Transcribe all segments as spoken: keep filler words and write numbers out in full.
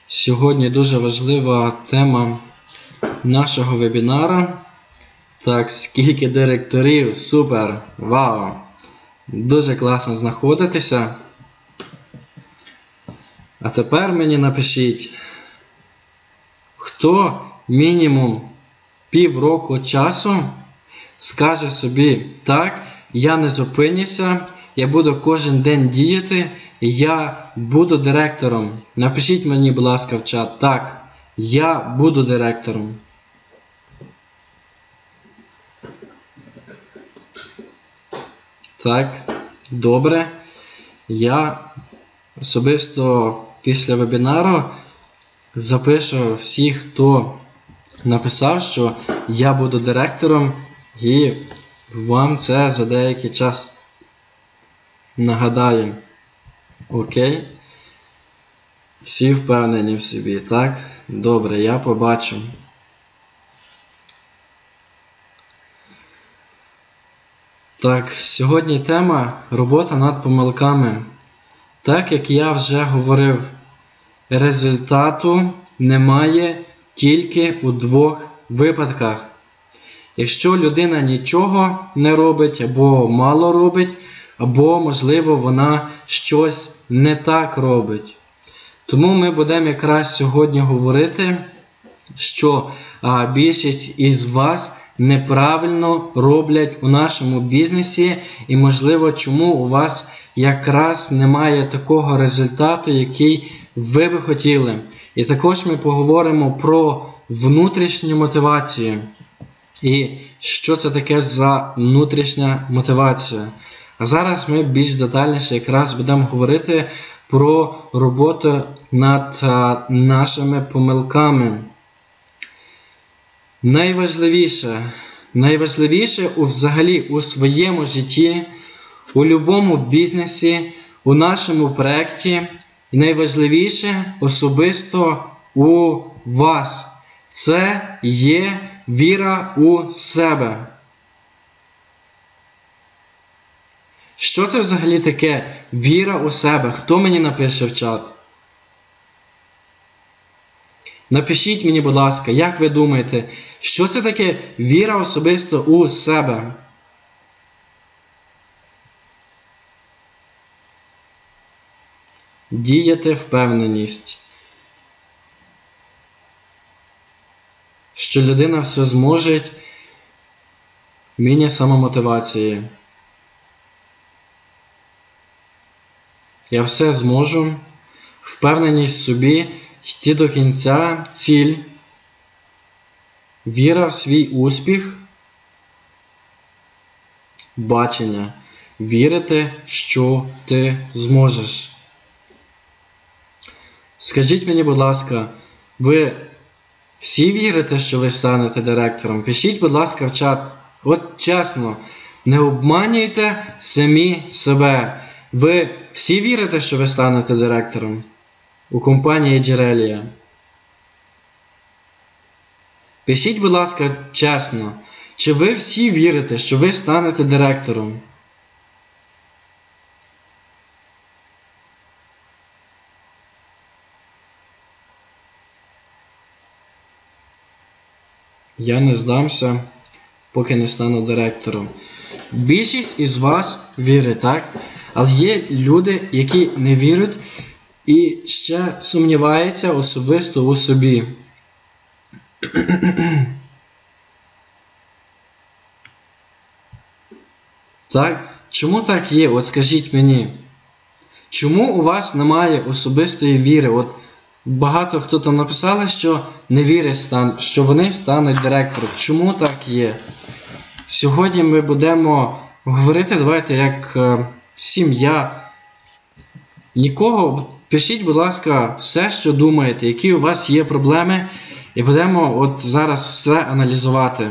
Сьогодні дуже важлива тема нашого вебінара. Так, скільки директорів, супер, вау! Дуже класно знаходитися. А тепер мені напишіть, хто мінімум півроку часу скаже собі: так, я не зупинюся, я буду кожен день діяти, я буду директором. Напишіть мені, будь ласка, в чат: так, я буду директором. Так, добре. Я особисто після вебінару запишу всіх, хто написав, що я буду директором, і вам це за деякий час нагадаю. Окей? Всі впевнені в собі, так? Добре, я побачу. Так, сьогодні тема робота над помилками. Так, як я вже говорив, результату немає тільки у двох випадках. Якщо людина нічого не робить, або мало робить, або, можливо, вона щось не так робить. Тому ми будемо якраз сьогодні говорити, що а, більшість із вас неправильно роблять у нашому бізнесі, і, можливо, чому у вас якраз немає такого результату, який ви би хотіли. І також ми поговоримо про внутрішню мотивацію. І що це таке за внутрішня мотивація. А зараз ми більш детальніше якраз будемо говорити про роботу над а, нашими помилками. Найважливіше, найважливіше у, взагалі у своєму житті, у будь-якому бізнесі, у нашому проєкті, і найважливіше особисто у вас – це є віра у себе. Що це взагалі таке віра у себе? Хто мені напише в чат? Напишіть мені, будь ласка, як ви думаєте, що це таке віра особисто у себе? Діяти впевненість, що людина все зможе, вміння самомотивації. Я все зможу, впевненість в собі, йти до кінця, ціль, віра в свій успіх, бачення, вірити, що ти зможеш. Скажіть мені, будь ласка, ви всі вірите, що ви станете директором? Пишіть, будь ласка, в чат. От чесно, не обманюйте самі себе. Ви всі вірите, що ви станете директором у компанії Джерелія? Пишіть, будь ласка, чесно, чи ви всі вірите, що ви станете директором? Я не здамся, поки не стану директором. Більшість із вас вірить, так? Але є люди, які не вірять і ще сумніваються особисто у собі. Так? Чому так є? От скажіть мені. Чому у вас немає особистої віри? От багато хто там написали, що не вірить, що вони стануть директором. Чому так є? Сьогодні ми будемо говорити, давайте, як е, сім'я. Нікого, пишіть, будь ласка, все, що думаєте, які у вас є проблеми, і будемо от зараз все аналізувати.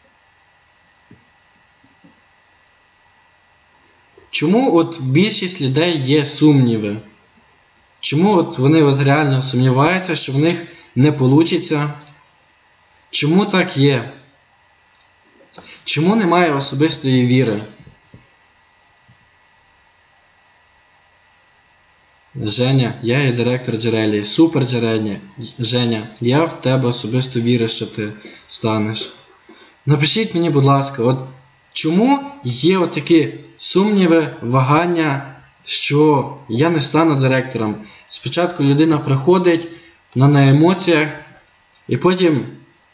Чому от в більшість людей є сумніви? Чому от вони от реально сумніваються, що в них не вийде? Чому так є? Чому немає особистої віри? Женя, я є директор Джерелії. Супер, Джереня. Женя, я в тебе особисто вірю, що ти станеш. Напишіть мені, будь ласка, от чому є отакі сумніви, вагання, що я не стану директором. Спочатку людина приходить на, на емоціях, і потім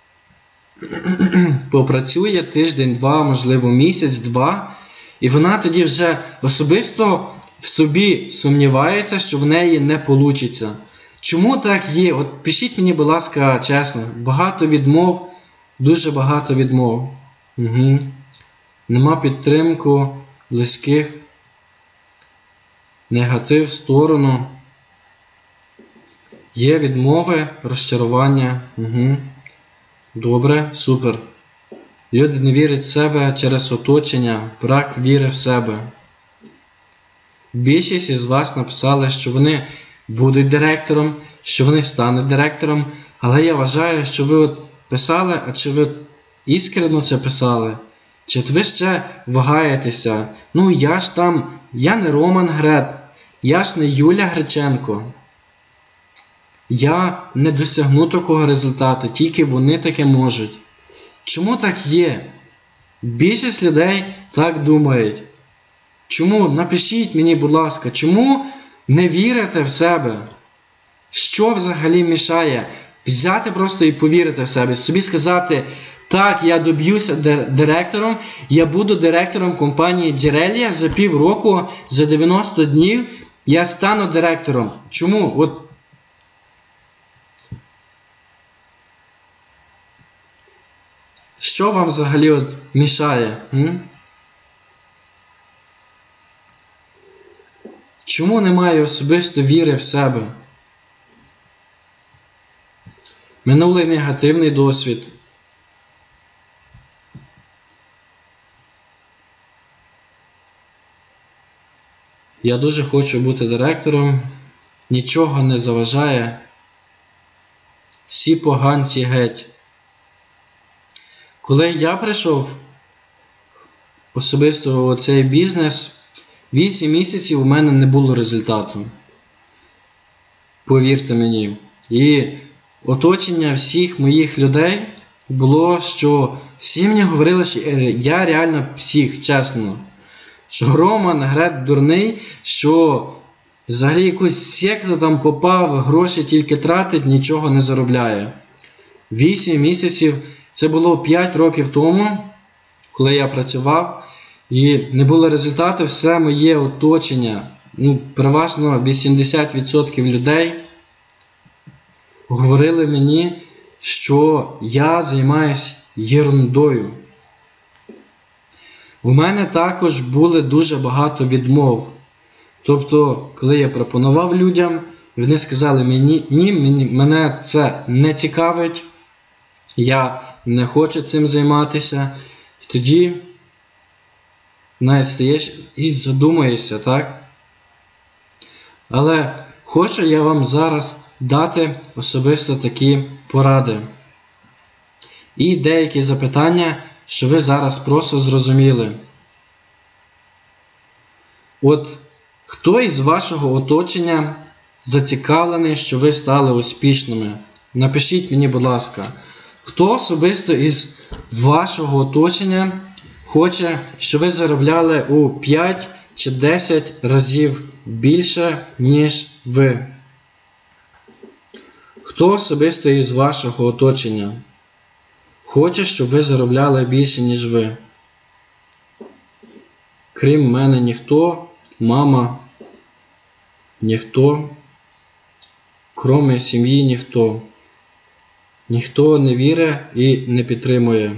попрацює тиждень-два, можливо місяць-два, і вона тоді вже особисто в собі сумнівається, що в неї не вийде. Чому так є? От пишіть мені, будь ласка, чесно. Багато відмов, дуже багато відмов. Угу. Нема підтримки близьких. Негатив в сторону. Є відмови, розчарування. Угу. Добре, супер. Люди не вірять в себе через оточення, брак віри в себе. Більшість із вас написали, що вони будуть директором, що вони стануть директором, але я вважаю, що ви от писали, а чи ви іскренно це писали? Чи ви ще вагаєтеся? Ну я ж там, я не Роман Грет, я ж не Юля Греченко. Я не досягну такого результату, тільки вони таке можуть. Чому так є? Більшість людей так думають. Чому? Напишіть мені, будь ласка, чому не вірите в себе? Що взагалі мішає? Взяти просто і повірити в себе. Собі сказати, так, я доб'юся директором, я буду директором компанії Джерелія за півроку, за дев'яносто днів, я стану директором. Чому? От що вам взагалі от мішає? М? Чому немає особисто віри в себе? Минулий негативний досвід. Я дуже хочу бути директором. Нічого не заважає. Всі поганці геть. Коли я прийшов особисто у цей бізнес, вісім місяців у мене не було результату. Повірте мені. І оточення всіх моїх людей було, що всі мені говорили, що я реально псих, чесно. Що Роман Грет дурний, що взагалі якусь секту там попав, гроші тільки тратить, нічого не заробляє. Вісім місяців, це було п'ять років тому, коли я працював, і не було результату, все моє оточення, ну, переважно вісімдесят відсотків людей говорили мені, що я займаюсь єрундою. У мене також були дуже багато відмов. Тобто, коли я пропонував людям, вони сказали мені, ні, мені, мене це не цікавить, я не хочу цим займатися. І тоді навіть стаєш і задумаєшся, так? Але хочу я вам зараз дати особисто такі поради. І деякі запитання, що ви зараз просто зрозуміли. От хто із вашого оточення зацікавлений, що ви стали успішними? Напишіть мені, будь ласка, хто особисто із вашого оточення хоче, щоб ви заробляли у п'ять чи десять разів більше, ніж ви? Хто особисто із вашого оточення хоче, щоб ви заробляли більше, ніж ви? Крім мене ніхто, мама, ніхто, крім сім'ї ніхто. Ніхто не вірить і не підтримує.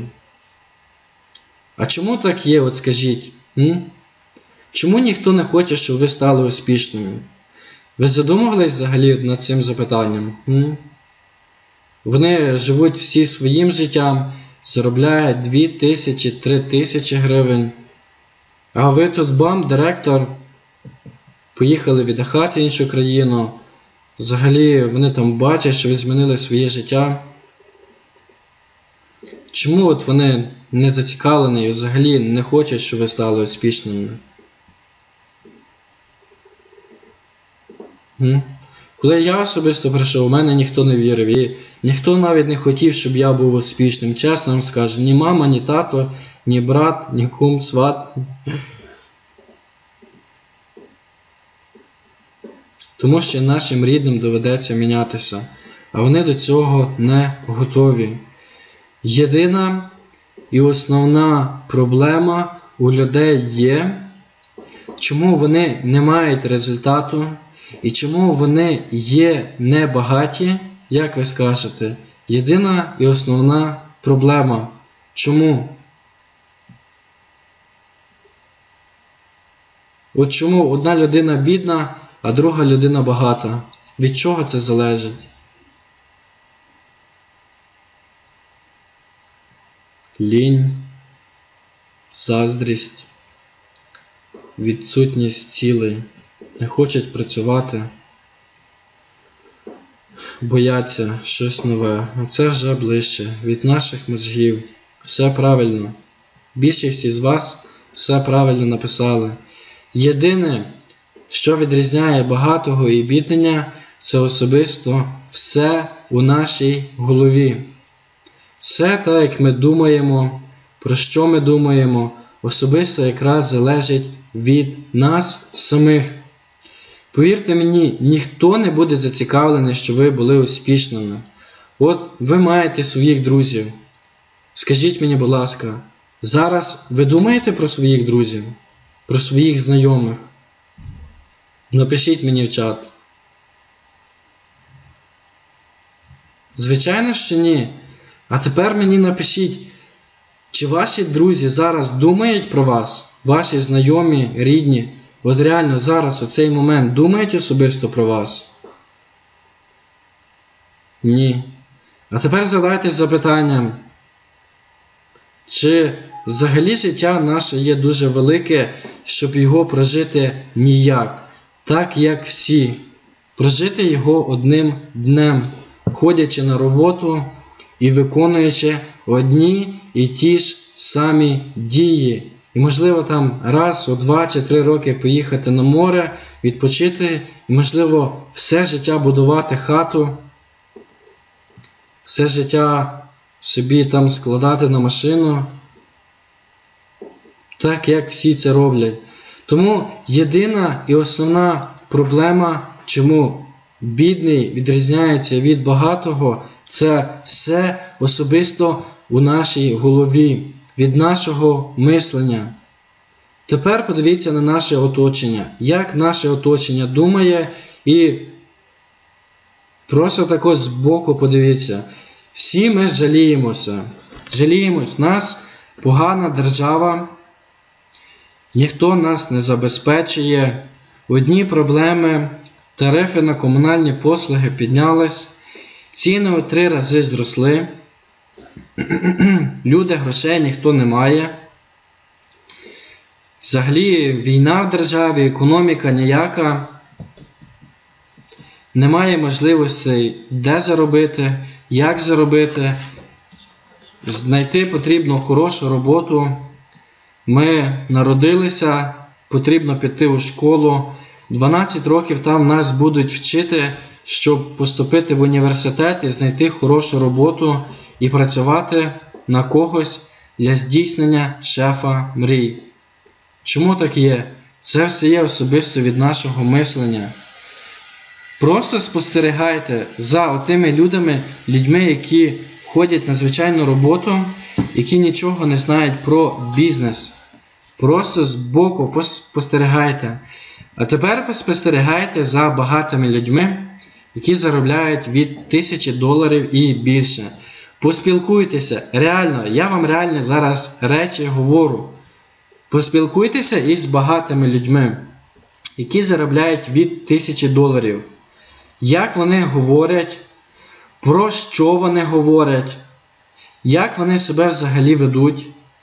А чому так є, от скажіть? М? Чому ніхто не хоче, щоб ви стали успішними? Ви задумувались взагалі над цим запитанням? М? Вони живуть всі своїм життям, заробляють дві тисячі, три тисячі гривень. А ви тут бам, директор, поїхали віддихати в іншу країну. Взагалі вони там бачать, що ви змінили своє життя. Чому от вони не зацікавлені і взагалі не хочуть, щоб ви стали успішними? Коли я особисто прийшов, у мене ніхто не вірив. І ніхто навіть не хотів, щоб я був успішним. Чесно вам скажу, ні мама, ні тато, ні брат, ні кум, сват. Тому що нашим рідним доведеться мінятися. А вони до цього не готові. Єдина і основна проблема у людей є, чому вони не мають результату і чому вони є небагаті, як ви скажете. Єдина і основна проблема. Чому? От чому одна людина бідна, а друга людина багата? Від чого це залежить? Лінь, заздрість, відсутність цілей, не хочуть працювати, бояться щось нове. Це вже ближче від наших мозгів. Все правильно. Більшість із вас все правильно написали. Єдине, що відрізняє багатого і бідного, це особисто все у нашій голові. Все так, як ми думаємо, про що ми думаємо, особисто якраз залежить від нас самих. Повірте мені, ніхто не буде зацікавлений, щоб ви були успішними. От ви маєте своїх друзів. Скажіть мені, будь ласка, зараз ви думаєте про своїх друзів? Про своїх знайомих? Напишіть мені в чат. Звичайно, що ні. А тепер мені напишіть, чи ваші друзі зараз думають про вас? Ваші знайомі, рідні, от реально зараз у цей момент думають особисто про вас? Ні. А тепер задайте запитанням, чи взагалі життя наше є дуже велике, щоб його прожити ніяк, так як всі. Прожити його одним днем, ходячи на роботу і виконуючи одні і ті ж самі дії. І можливо там раз, у два чи три роки поїхати на море, відпочити, і можливо все життя будувати хату, все життя собі там складати на машину, так як всі це роблять. Тому єдина і основна проблема, чому бідний відрізняється від багатого, це все особисто у нашій голові, від нашого мислення. Тепер подивіться на наше оточення. Як наше оточення думає, і просто тако збоку подивіться. Всі ми жаліємося. Жаліємось. Нас погана держава, ніхто нас не забезпечує. Одні проблеми, тарифи на комунальні послуги піднялись, ціни у три рази зросли, люди грошей ніхто не має. Взагалі війна в державі, економіка ніяка, немає можливостей де заробити, як заробити, знайти потрібно хорошу роботу. Ми народилися, потрібно піти у школу, дванадцять років там нас будуть вчити, щоб поступити в університет і знайти хорошу роботу і працювати на когось для здійснення шефа мрій. Чому так є? Це все є особисто від нашого мислення. Просто спостерігайте за тими людьми, людьми, які ходять на звичайну роботу, які нічого не знають про бізнес. Просто збоку спостерігайте. А тепер спостерігайте за багатими людьми, які заробляють від тисячі доларів і більше. Поспілкуйтеся. Реально, я вам реально зараз речі говорю. Поспілкуйтеся із багатими людьми, які заробляють від тисячі доларів. Як вони говорять, про що вони говорять, як вони себе взагалі ведуть.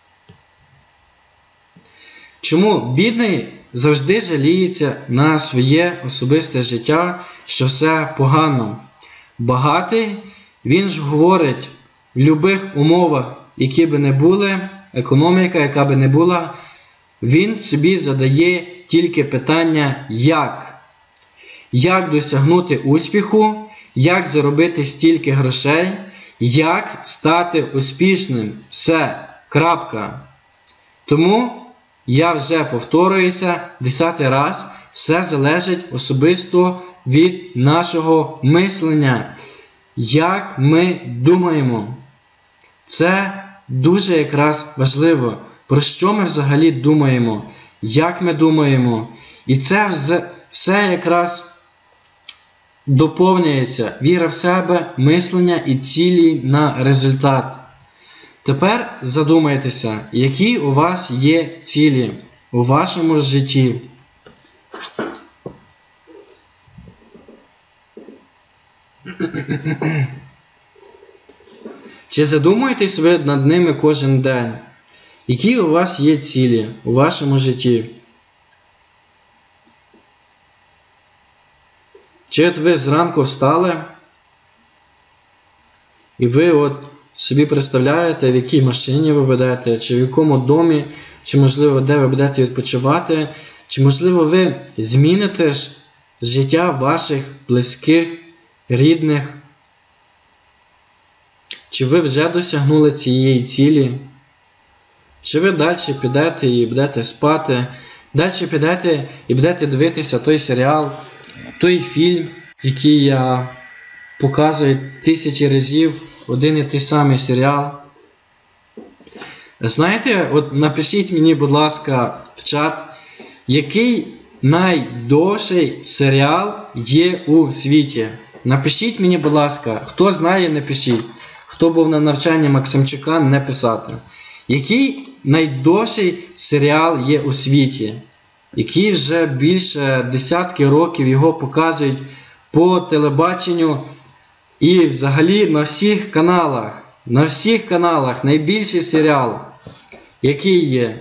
Чому бідний завжди жаліється на своє особисте життя, що все погано. Багатий, він ж говорить, в будь-яких умовах, які би не були, економіка, яка би не була, він собі задає тільки питання «як?». як досягнути успіху, як заробити стільки грошей, як стати успішним. Все. Крапка. Тому я вже повторююся десятий раз, все залежить особисто від нашого мислення. Як ми думаємо. Це дуже якраз важливо. Про що ми взагалі думаємо, як ми думаємо. І це все якраз доповнюється. Віра в себе, мислення і цілі на результат. Тепер задумайтеся, які у вас є цілі у вашому житті. Чи задумуєтесь ви над ними кожен день? Які у вас є цілі у вашому житті? Чи от ви зранку встали, і ви от собі представляєте, в якій машині ви будете, чи в якому домі, чи можливо де ви будете відпочивати, чи можливо ви зміните ж життя ваших близьких, рідних, чи ви вже досягнули цієї цілі, чи ви далі підете і будете спати, далі підете і будете дивитися той серіал, той фільм, який я показую тисячі разів, один і той самий серіал. Знаєте, от напишіть мені, будь ласка, в чат, який найдовший серіал є у світі. Напишіть мені, будь ласка, хто знає, напишіть. Хто був на навчанні Максимчука, не писати. Який найдовший серіал є у світі? Який вже більше десятки років його показують по телебаченню і взагалі на всіх каналах. На всіх каналах найбільший серіал, який є?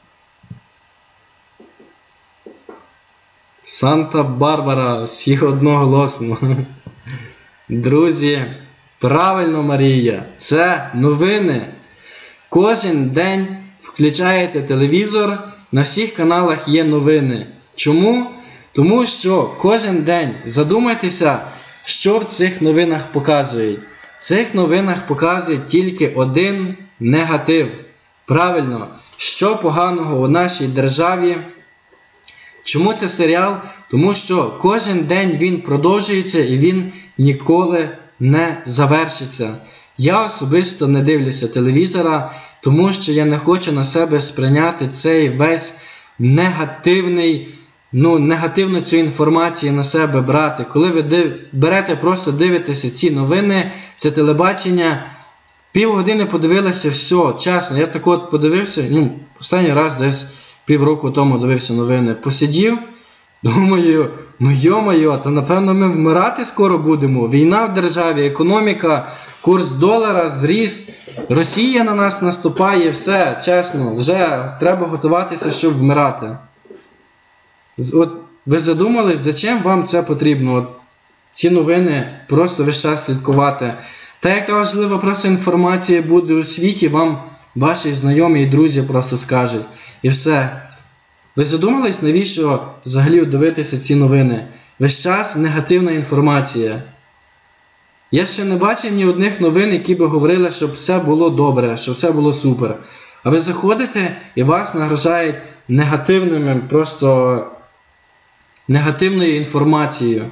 Санта-Барбара, всі одноголосно. Друзі, правильно, Марія, це новини. Кожен день включаєте телевізор, на всіх каналах є новини. Чому? Тому що кожен день задумайтеся, що в цих новинах показують. В цих новинах показують тільки один негатив. Правильно, що поганого у нашій державі. Чому це серіал? Тому що кожен день він продовжується і він ніколи не завершиться. Я особисто не дивлюся телевізора, тому що я не хочу на себе сприйняти цей весь негативний, ну, негативну цю інформацію на себе брати. Коли ви див... берете, просто дивитеся ці новини, це телебачення, півгодини подивилися, все, чесно, я так от подивився, ну, останній раз десь півроку тому дивився новини, посидів, думаю, ну йо-моє, то напевно ми вмирати скоро будемо. Війна в державі, економіка, курс долара зріс, Росія на нас наступає, все, чесно, вже треба готуватися, щоб вмирати. От ви задумались, зачем вам це потрібно? От ці новини просто весь час слідкувати. Та яка важлива просто інформація буде у світі, вам ваші знайомі і друзі просто скажуть. І все. Ви задумались, навіщо взагалі дивитися ці новини? Весь час негативна інформація. Я ще не бачив ні одних новин, які би говорили, щоб все було добре, що все було супер. А ви заходите і вас нагружають негативними, просто негативною інформацією.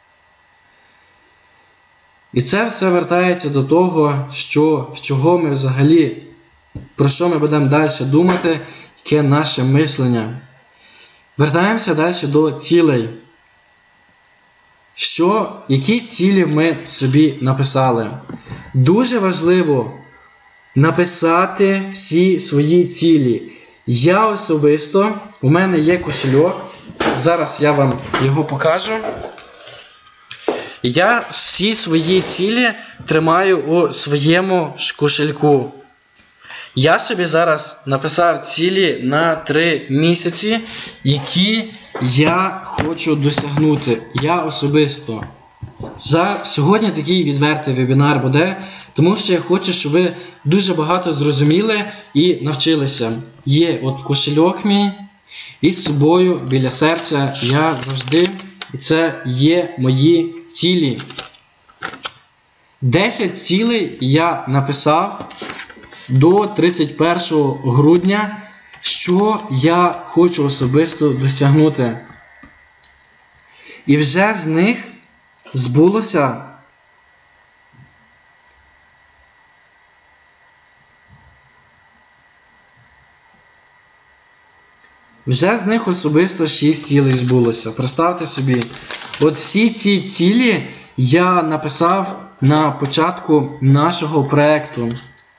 І це все вертається до того, що, в чого ми взагалі, про що ми будемо далі думати, яке наше мислення. Вертаємося далі до цілей. Що, які цілі ми собі написали? Дуже важливо написати всі свої цілі. Я особисто, у мене є кошельок, зараз я вам його покажу. Я всі свої цілі тримаю у своєму кошельку. Я собі зараз написав цілі на три місяці, які я хочу досягнути. Я особисто. За сьогодні такий відвертий вебінар буде, тому що я хочу, щоб ви дуже багато зрозуміли і навчилися. Є от кошельок мій, і з собою біля серця я завжди І це є мої цілі. десять цілей я написав до тридцять першого грудня, що я хочу особисто досягнути. І вже з них збулося Вже з них особисто шість цілей збулося. Представте собі, от всі ці цілі я написав на початку нашого проєкту.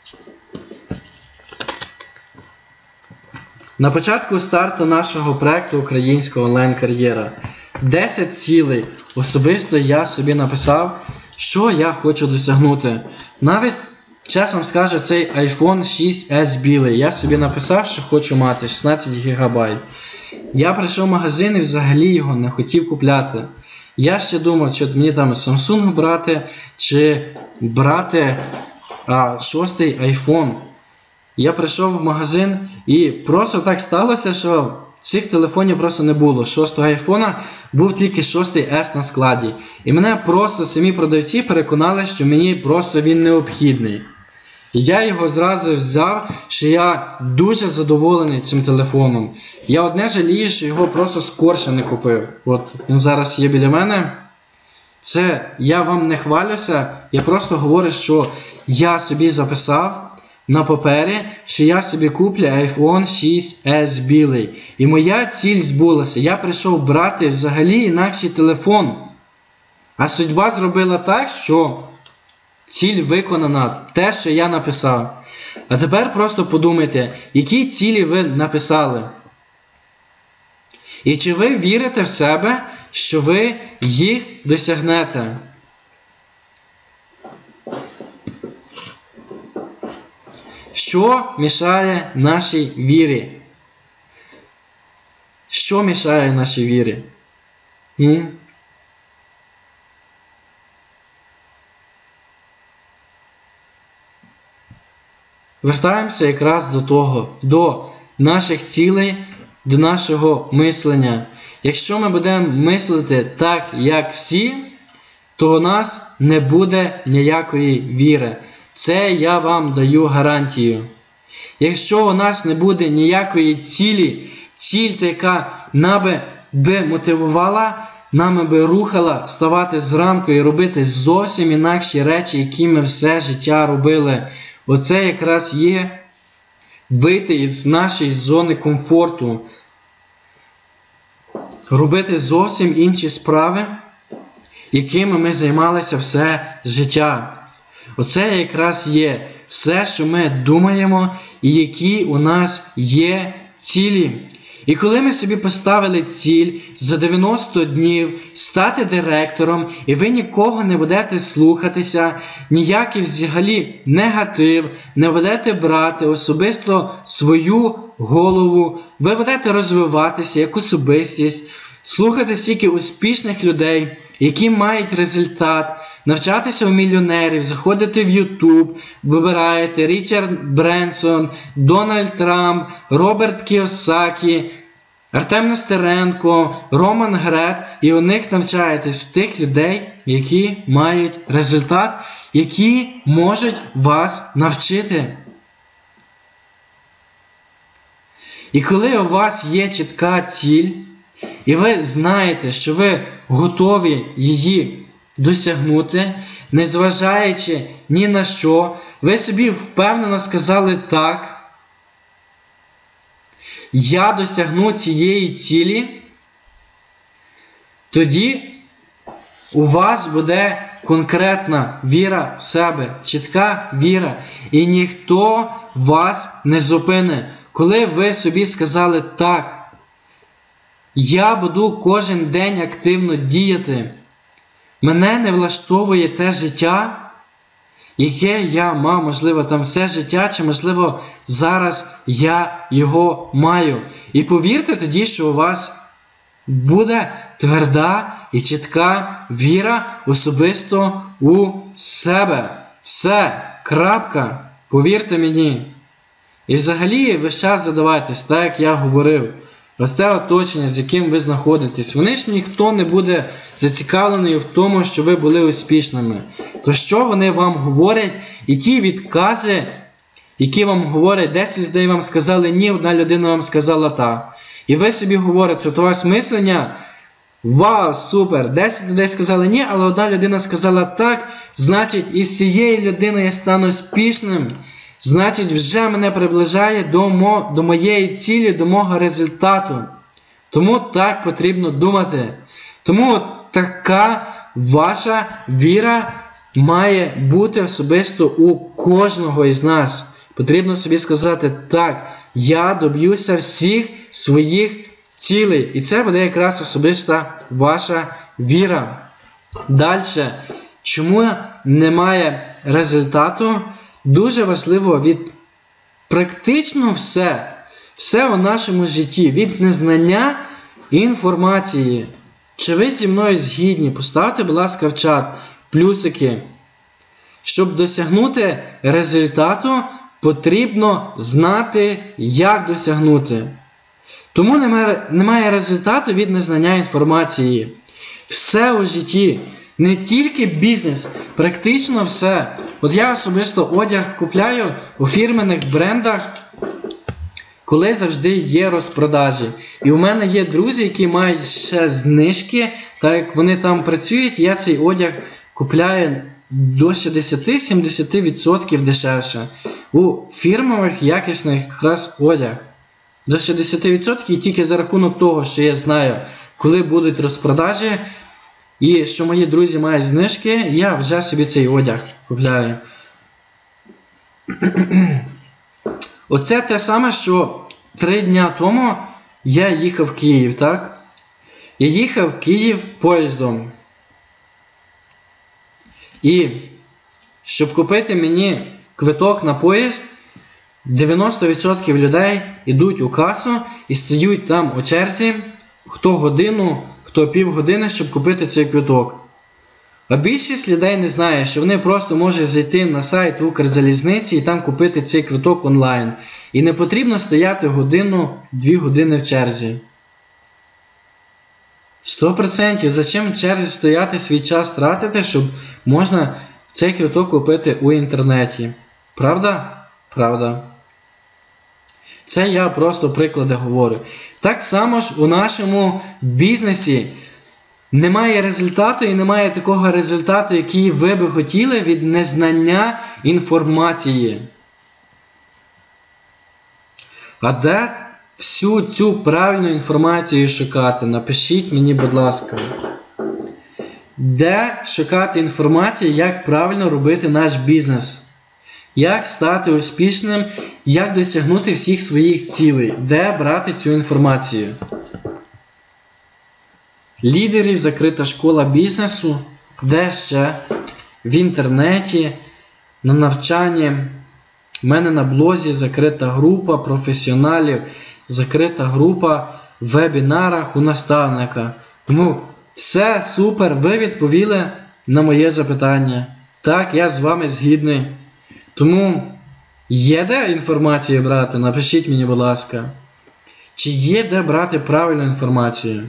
На початку старту нашого проєкту «Українська онлайн-кар'єра». десять цілей особисто я собі написав, що я хочу досягнути. Навіть, чесно скажу, цей айфон шість ес білий. Я собі написав, що хочу мати шістнадцять гігабайт. Я прийшов в магазин і взагалі його не хотів купляти. Я ще думав, чи мені там Samsung брати, чи брати а, шостий айфон. Я прийшов в магазин і просто так сталося, що цих телефонів просто не було. Шостого айфона був тільки шостий ес на складі. І мене просто самі продавці переконали, що мені просто він необхідний. І я його зразу взяв, що я дуже задоволений цим телефоном. Я одне жалію, що його просто скорше не купив. От він зараз є біля мене. Це я вам не хвалюся, я просто говорю, що я собі записав на папері, що я собі куплю айфон шість ес білий. І моя ціль збулася. Я прийшов брати взагалі інакший телефон. А судьба зробила так, що ціль виконана, те, що я написав. А тепер просто подумайте, які цілі ви написали. І чи ви вірите в себе, що ви їх досягнете? Що мішає нашій вірі? Що мішає нашій вірі? М? Вертаємося якраз до того, до наших цілей, до нашого мислення. Якщо ми будемо мислити так, як всі, то у нас не буде ніякої віри. Це я вам даю гарантію. Якщо у нас не буде ніякої цілі, ціль, яка нами би мотивувала, нами би рухала ставати зранку і робити зовсім інакші речі, які ми все життя робили. Оце якраз є вийти із нашої зони комфорту. Робити зовсім інші справи, якими ми займалися все життя. Оце якраз є все, що ми думаємо і які у нас є цілі. І коли ми собі поставили ціль за дев'яносто днів стати директором, і ви нікого не будете слухатися, ніякий взагалі негатив не будете брати особисто свою голову, ви будете розвиватися як особистість, слухати стільки успішних людей, які мають результат, навчатися у мільйонерів, заходити в YouTube, вибираєте Річард Бренсон, Дональд Трамп, Роберт Кіосакі, Артем Нестеренко, Роман Грет, і у них навчаєтесь в тих людей, які мають результат, які можуть вас навчити. І коли у вас є чітка ціль, і ви знаєте, що ви готові її досягнути, незважаючи ні на що, ви собі впевнено сказали так, я досягну цієї цілі, тоді у вас буде конкретна віра в себе, чітка віра, і ніхто вас не зупине. Коли ви собі сказали так, я буду кожен день активно діяти, мене не влаштовує те життя, яке я мав, можливо, там все життя, чи, можливо, зараз я його маю. І повірте тоді, що у вас буде тверда і чітка віра особисто у себе. Все, крапка, повірте мені. І взагалі весь час задавайтесь, так як я говорив, ось це оточення, з яким ви знаходитесь, вони ж ніхто не буде зацікавлений в тому, що ви були успішними. То що вони вам говорять? І ті відкази, які вам говорять, десять людей вам сказали ні, одна людина вам сказала так. І ви собі говорите, от у вас мислення, вау, супер, десять людей сказали ні, але одна людина сказала так, значить, із цієї людини я стану успішним. Значить, вже мене приближає до, мо, до моєї цілі, до мого результату. Тому так потрібно думати. Тому от така ваша віра має бути особисто у кожного із нас. Потрібно собі сказати, так, я доб'юся всіх своїх цілей. І це буде якраз особиста ваша віра. Далі, чому немає результату? Дуже важливо від практично все, все у нашому житті, від незнання інформації. Чи ви зі мною згідні? Поставте, будь ласка, в чат плюсики. Щоб досягнути результату, потрібно знати, як досягнути. Тому немає, немає результату від незнання інформації. Все у житті. Не тільки бізнес, практично все. От я особисто одяг купляю у фірменних брендах, коли завжди є розпродажі. І у мене є друзі, які мають ще знижки, так як вони там працюють, я цей одяг купляю до шістдесят-сімдесят відсотків дешевше. У фірмових якісних якраз одяг. До шістдесят відсотків і тільки за рахунок того, що я знаю, коли будуть розпродажі, і що мої друзі мають знижки, я вже собі цей одяг купляю. Оце те саме, що три дня тому я їхав в Київ, так? Я їхав в Київ поїздом. І щоб купити мені квиток на поїзд, дев'яносто відсотків людей йдуть у касу і стоять там у черзі, хто годину, хто півгодини, щоб купити цей квиток. А більшість людей не знає, що вони просто можуть зайти на сайт Укрзалізниці і там купити цей квиток онлайн. І не потрібно стояти годину-дві години в черзі. сто відсотків. Зачем в черзі стояти, свій час тратити, щоб можна цей квиток купити у інтернеті? Правда? Правда. Це я просто приклади говорю. Так само ж у нашому бізнесі немає результату і немає такого результату, який ви би хотіли від незнання інформації. А де всю цю правильну інформацію шукати? Напишіть мені, будь ласка. Де шукати інформацію, як правильно робити наш бізнес? Як стати успішним, як досягнути всіх своїх цілей? Де брати цю інформацію? Лідерів, закрита школа бізнесу. Де ще? В інтернеті, на навчанні. У мене на блозі закрита група професіоналів, закрита група в вебінарах у наставника. Тому все супер, ви відповіли на моє запитання. Так, я з вами згідний. Тому є де інформацію брати? Напишіть мені, будь ласка. Чи є де брати правильну інформацію?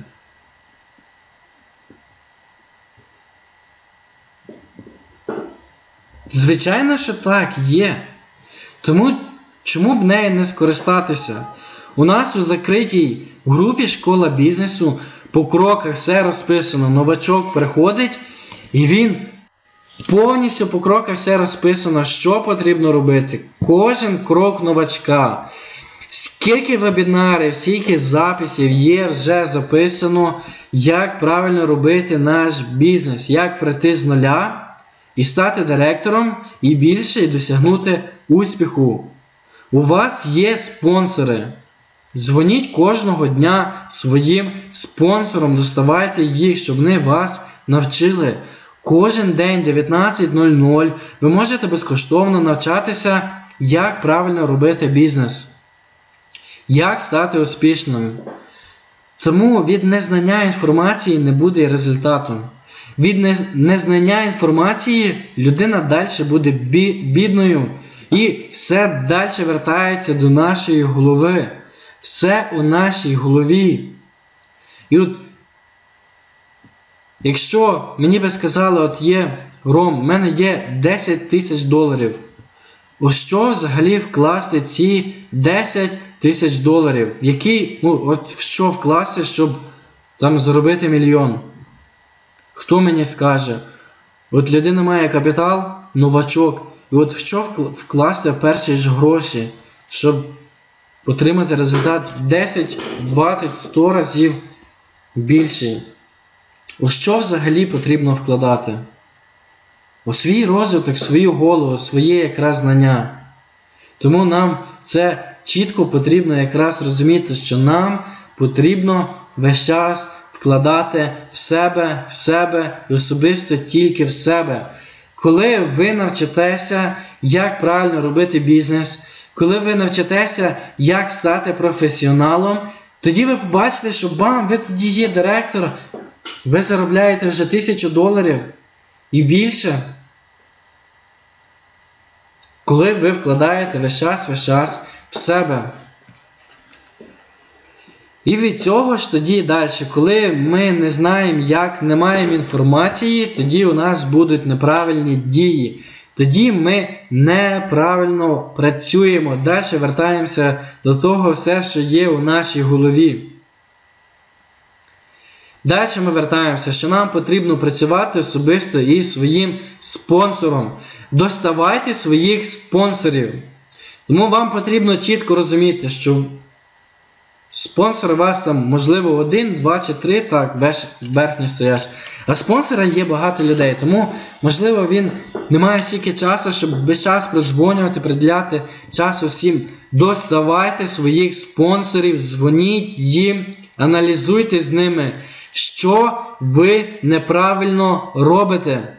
Звичайно, що так, є. Тому чому б нею не скористатися? У нас у закритій групі школа бізнесу по кроках все розписано. Новачок приходить і він повністю по кроках все розписано, що потрібно робити. Кожен крок новачка. Скільки вебінарів, скільки записів є вже записано, як правильно робити наш бізнес, як прийти з нуля і стати директором і більше і досягнути успіху. У вас є спонсори. Дзвоніть кожного дня своїм спонсорам, доставайте їх, щоб вони вас навчили. Кожен день дев'ятнадцять нуль нуль ви можете безкоштовно навчатися, як правильно робити бізнес. Як стати успішним. Тому від незнання інформації не буде результату. Від незнання інформації людина далі буде бідною. І все далі вертається до нашої голови. Все у нашій голові. І от, якщо мені би сказали, от є, Ром, в мене є десять тисяч доларів. У що взагалі вкласти ці десять тисяч доларів? В який, ну, от в що вкласти, щоб там заробити мільйон? Хто мені скаже? От людина має капітал, новачок. І от в що вкласти в перші ж гроші, щоб отримати результат десять, двадцять, сто разів більший? У що взагалі потрібно вкладати? У свій розвиток, свою голову, своє якраз знання. Тому нам це чітко потрібно якраз розуміти, що нам потрібно весь час вкладати в себе, в себе і особисто тільки в себе. Коли ви навчитеся, як правильно робити бізнес, коли ви навчитеся, як стати професіоналом, тоді ви побачите, що бам, ви тоді є директор, ви заробляєте вже тисячу доларів і більше. Коли ви вкладаєте весь час, весь час в себе. І від цього ж тоді далі, коли ми не знаємо, як, не маємо інформації, тоді у нас будуть неправильні дії. Тоді ми неправильно працюємо. Далі вертаємося до того все, що є у нашій голові. Далі ми вертаємося, що нам потрібно працювати особисто із своїм спонсором. Доставайте своїх спонсорів. Тому вам потрібно чітко розуміти, що спонсор у вас там, можливо, один, два чи три, так, верхні стоять. А спонсора є багато людей, тому, можливо, він не має стільки часу, щоб весь час продзвонювати, приділяти часу всім. Доставайте своїх спонсорів, дзвоніть їм, аналізуйте з ними, що ви неправильно робите.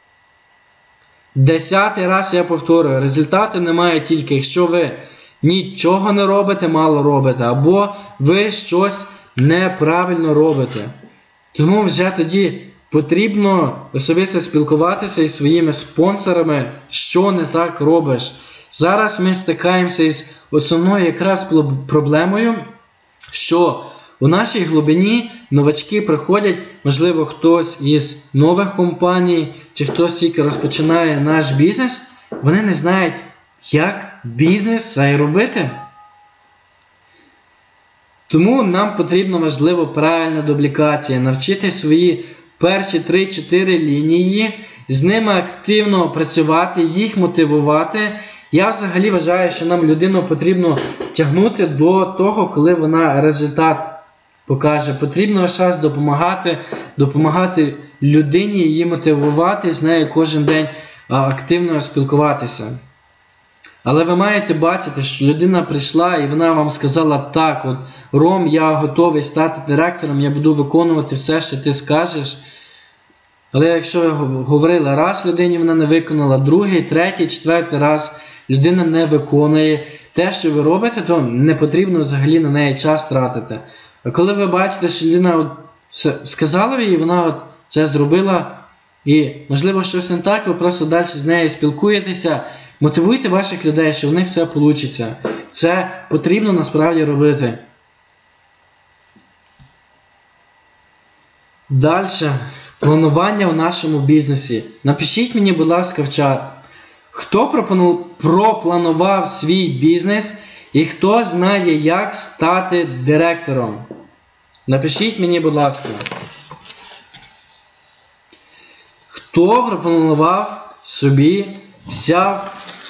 Десятий раз я повторюю, результати немає тільки, якщо ви нічого не робите, мало робите, або ви щось неправильно робите. Тому вже тоді потрібно особисто спілкуватися із своїми спонсорами, що не так робиш. Зараз ми стикаємося із основною якраз проблемою, що у нашій глибині новачки приходять, можливо, хтось із нових компаній, чи хтось тільки розпочинає наш бізнес, вони не знають, як бізнес цей робити. Тому нам потрібно, важливо, правильна дублікація, навчити свої перші три-чотири лінії, з ними активно працювати, їх мотивувати. Я взагалі вважаю, що нам людину потрібно тягнути до того, коли вона результат покаже. Потрібно весь час допомагати, допомагати людині, її мотивувати, з нею кожен день активно спілкуватися. Але ви маєте бачити, що людина прийшла і вона вам сказала: так, от, Ром, я готовий стати директором, я буду виконувати все, що ти скажеш. Але якщо ви говорили раз людині, вона не виконала, другий, третій, четвертий раз людина не виконує те, що ви робите, то не потрібно взагалі на неї час тратити. А коли ви бачите, що людина от сказала їй, вона от це зробила, і можливо щось не так, ви просто далі з нею спілкуєтеся, мотивуйте ваших людей, що в них все вийде. Це потрібно насправді робити. Далі. Планування у нашому бізнесі. Напишіть мені, будь ласка, в чат, хто пропланував свій бізнес і хто знає, як стати директором. Напишіть мені, будь ласка. Хто пропланував собі, взяв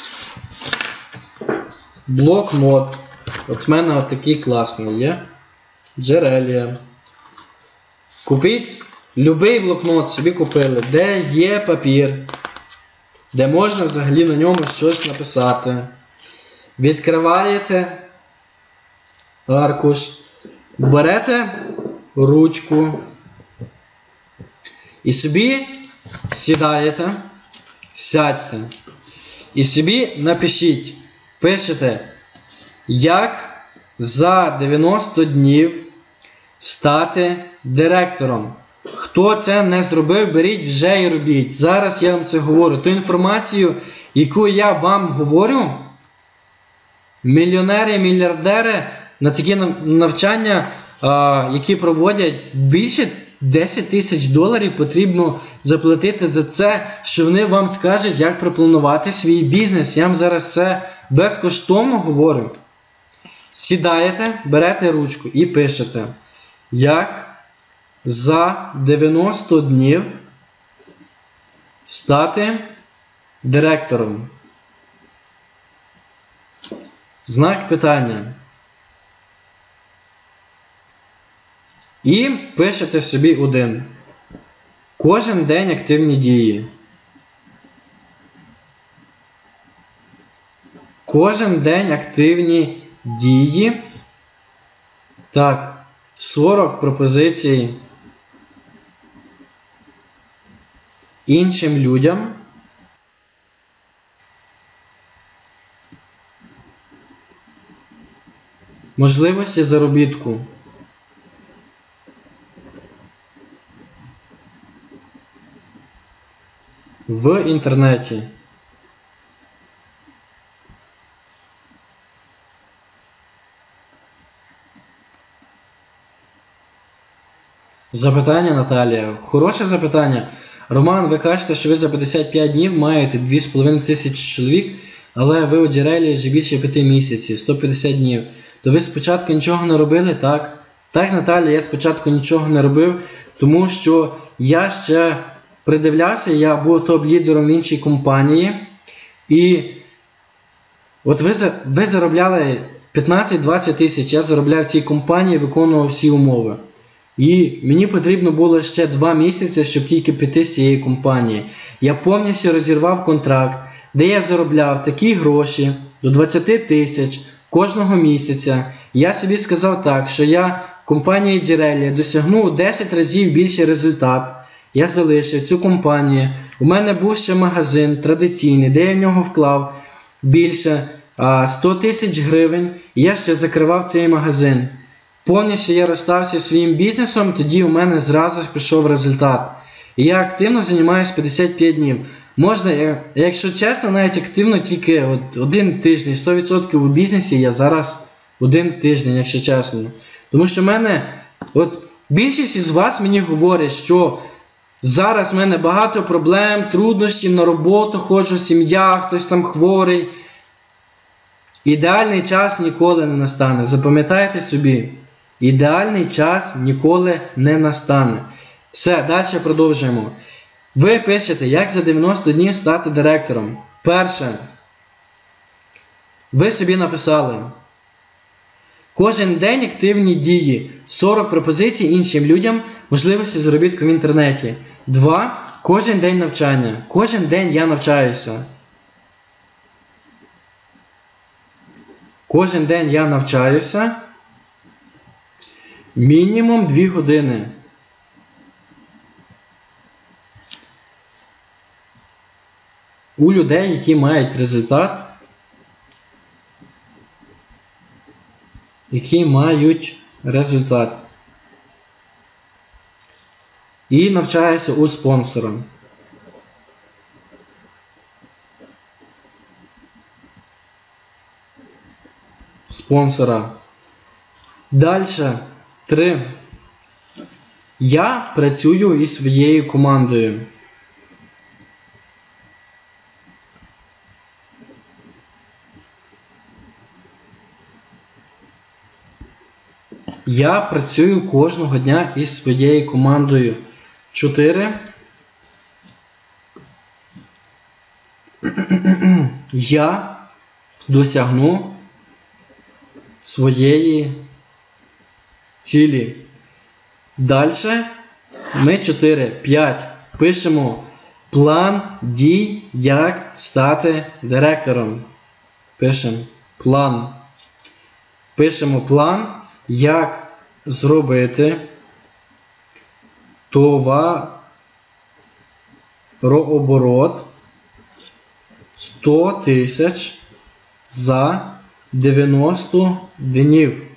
блокнот. От в мене от такий класний є. Джерелія. Купіть любий блокнот, собі купили, де є папір, де можна взагалі на ньому щось написати. Відкриваєте аркуш, берете ручку і собі сідаєте, сядьте і собі напишіть, пишете, як за дев'яносто днів стати директором. Хто це не зробив, беріть вже і робіть. Зараз я вам це говорю. Ту інформацію, яку я вам говорю, мільйонери, мільярдери на такі навчання, які проводять, більше десять тисяч доларів потрібно заплатити за це, що вони вам скажуть, як пропланувати свій бізнес. Я вам зараз все безкоштовно говорю. Сідаєте, берете ручку і пишете, як за дев'яносто днів стати директором. Знак питання. І пишете собі один. Кожен день активні дії. Кожен день активні дії. Так, сорок пропозицій іншим людям. Можливості заробітку. В інтернеті. Запитання, Наталія. Хороше запитання. Роман, ви кажете, що ви за п'ятдесят п'ять днів маєте дві з половиною тисячі чоловік, але ви у Джерелі вже більше п'яти місяців, сто п'ятдесят днів. То ви спочатку нічого не робили, так? Так, Наталія, я спочатку нічого не робив, тому що я ще придивлявся, я був топ-лідером в іншій компанії. І от ви, ви заробляли п'ятнадцять-двадцять тисяч, я заробляв в цій компанії, виконував всі умови. І мені потрібно було ще два місяці, щоб тільки піти з цієї компанії. Я повністю розірвав контракт, де я заробляв такі гроші до двадцять тисяч кожного місяця. Я собі сказав так, що я в компанії Джерелі досягну десять разів більший результат. Я залишив цю компанію. У мене був ще магазин традиційний, де я в нього вклав більше сто тисяч гривень. І я ще закривав цей магазин. Повністю я розстався своїм бізнесом, тоді у мене зразу пішов результат. І я активно займаюся п'ятдесят п'ять днів. Можна, якщо чесно, навіть активно тільки от один тиждень, сто відсотків у бізнесі я зараз один тиждень, якщо чесно. Тому що в мене, от більшість із вас мені говорить, що зараз в мене багато проблем, труднощів на роботу, ходжу, сім'я, хтось там хворий. Ідеальний час ніколи не настане. Запам'ятайте собі. Ідеальний час ніколи не настане. Все, далі продовжуємо. Ви пишете, як за дев'яносто днів стати директором. Перше. Ви собі написали. Кожен день активні дії. сорок пропозицій іншим людям, можливості заробітку в інтернеті. Два. Кожен день навчання. Кожен день я навчаюся. Кожен день я навчаюся. Мінімум дві години. У людей, які мають результат, які мають результат. І навчаюся у спонсора. Спонсора. Далі. Три. Я працюю із своєю командою. Я працюю кожного дня із своєю командою. Чотири. Я досягну своєї цілі. Далі ми чотири, п'ять пишемо план дій, як стати директором. Пишемо план. Пишемо план, як зробити товарооборот сто тисяч за дев'яносто днів.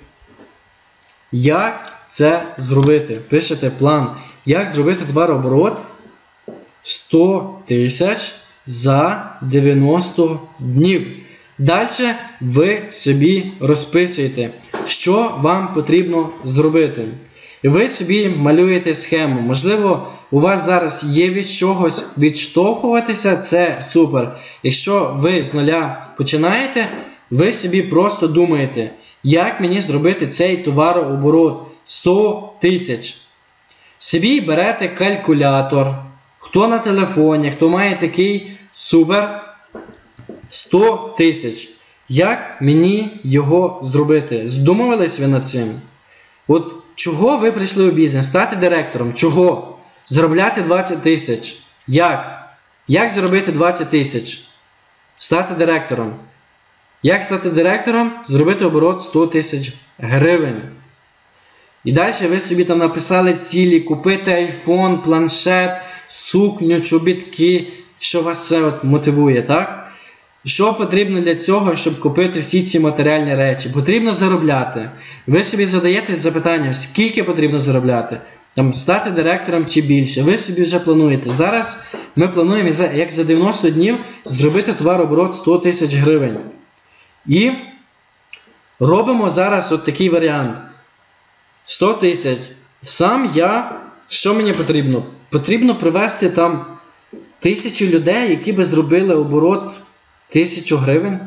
Як це зробити? Пишете план. Як зробити товарооборот сто тисяч за дев'яносто днів. Далі ви собі розписуєте, що вам потрібно зробити. І ви собі малюєте схему. Можливо, у вас зараз є від чогось відштовхуватися, це супер. Якщо ви з нуля починаєте, ви собі просто думаєте, як мені зробити цей товарооборот сто тисяч. Собі берете калькулятор. Хто на телефоні, хто має такий, супер, сто тисяч. Як мені його зробити? Здумувались ви над цим? От чого ви прийшли у бізнес? Стати директором? Чого? Заробляти двадцять тисяч. Як? Як заробити двадцять тисяч? Стати директором. Як стати директором? Зробити оборот сто тисяч гривень. І далі ви собі там написали цілі, купити айфон, планшет, сукню, чобітки, що вас це от мотивує, так? Що потрібно для цього, щоб купити всі ці матеріальні речі? Потрібно заробляти. Ви собі задаєте запитання, скільки потрібно заробляти? Там, стати директором чи більше? Ви собі вже плануєте. Зараз ми плануємо, як за дев'яносто днів, зробити товарооборот сто тисяч гривень. І робимо зараз от такий варіант. сто тисяч. Сам я, що мені потрібно? Потрібно привести там тисячу людей, які би зробили оборот тисячу гривень.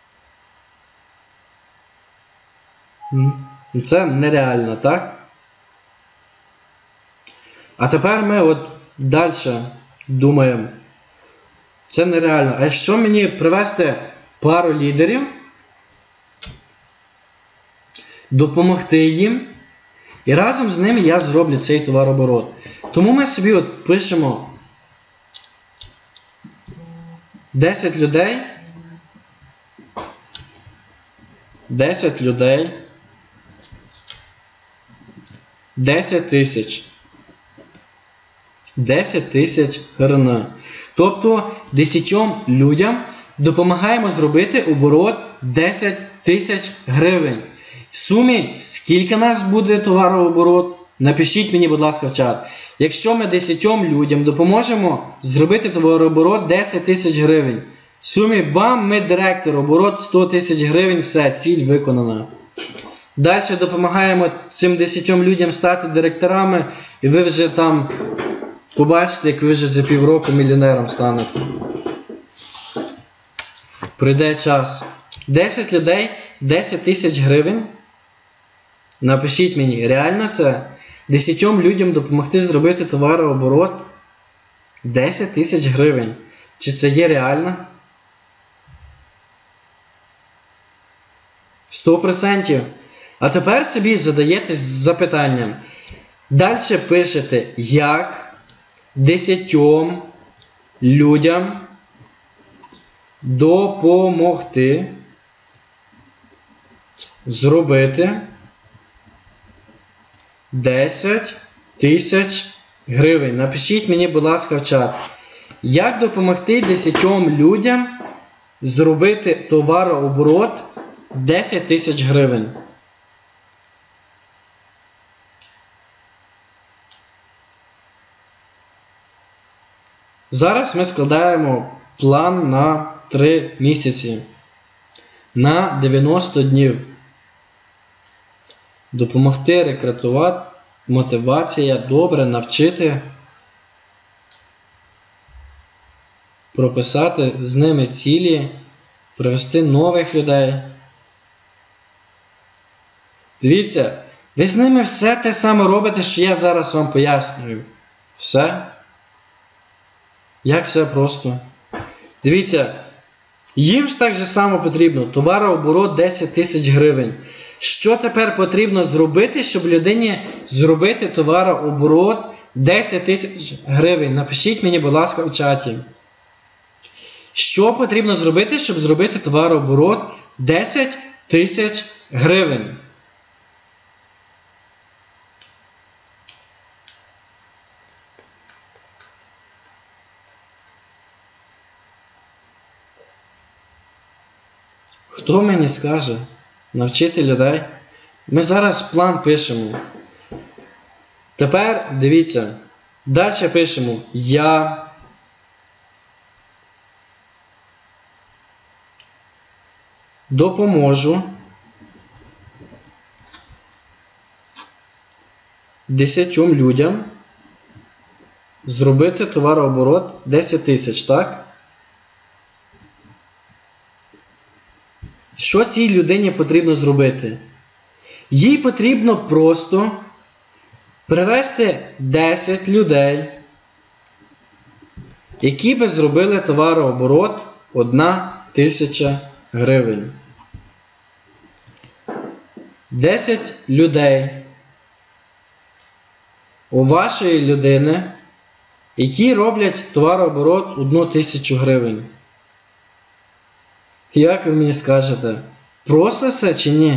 Це нереально, так? А тепер ми от далі думаємо. Це нереально. А якщо мені привести пару лідерів, допомогти їм, і разом з ними я зроблю цей товарооборот. Тому ми собі от пишемо десять людей, десять людей, десять тисяч. десять тисяч гривень. Тобто десятьом людям допомагаємо зробити оборот десять тисяч гривень. В сумі, скільки нас буде товарооборот? Напишіть мені, будь ласка, в чат. Якщо ми десятьом людям допоможемо зробити товарооборот десять тисяч гривень. В сумі, бам, ми директор, оборот сто тисяч гривень, все, ціль виконана. Далі допомагаємо цим десятьом людям стати директорами, і ви вже там побачите, як ви вже за півроку мільйонером станете. Прийде час. десять людей, десять тисяч гривень. Напишіть мені, реально це? десятьом людям допомогти зробити товарооборот десять тисяч гривень. Чи це є реально? сто відсотків. А тепер собі задаєте запитанням. Далі пишете, як десятьом людям допомогти зробити десять тисяч гривень. Напишіть мені, будь ласка, в чат. Як допомогти десятьом людям зробити товарооборот десять тисяч гривень? Зараз ми складаємо план на три місяці. На дев'яносто днів. Допомогти рекрутувати, мотивація, добре навчити, прописати з ними цілі, привести нових людей. Дивіться, ви з ними все те саме робите, що я зараз вам пояснюю. Все. Як все просто. Дивіться, їм ж так же само потрібно. Товарооборот десять тисяч гривень. Що тепер потрібно зробити, щоб людині зробити товарооборот десять тисяч гривень? Напишіть мені, будь ласка, в чаті. Що потрібно зробити, щоб зробити товарооборот десять тисяч гривень? Хто мені скаже? Навчити людей? Ми зараз план пишемо. Тепер, дивіться, далі пишемо я допоможу десятьом людям зробити товарооборот десять тисяч, так? Що цій людині потрібно зробити? Їй потрібно просто привести десять людей, які би зробили товарооборот одна тисяча гривень. десять людей у вашої людини, які роблять товарооборот одну тисячу гривень. Як ви мені скажете, просто це чи ні?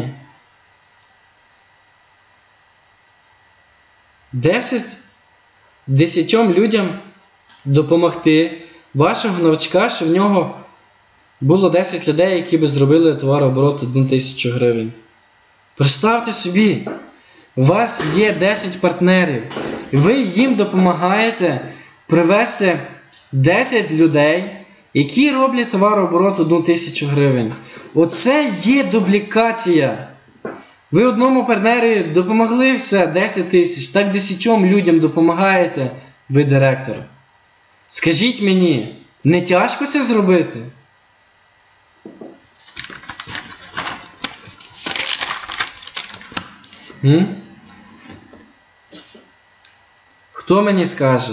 десять, десятьом людям допомогти вашого новачка, що в нього було десять людей, які би зробили товарооборот одну тисячу гривень. Представте собі, у вас є десять партнерів, і ви їм допомагаєте привести десять людей, які роблять товарооборот одну тисячу гривень. Оце є дублікація. Ви одному партнері допомогли все, десять тисяч, так десятьом людям допомагаєте, ви директор. Скажіть мені, не тяжко це зробити? М? Хто мені скаже?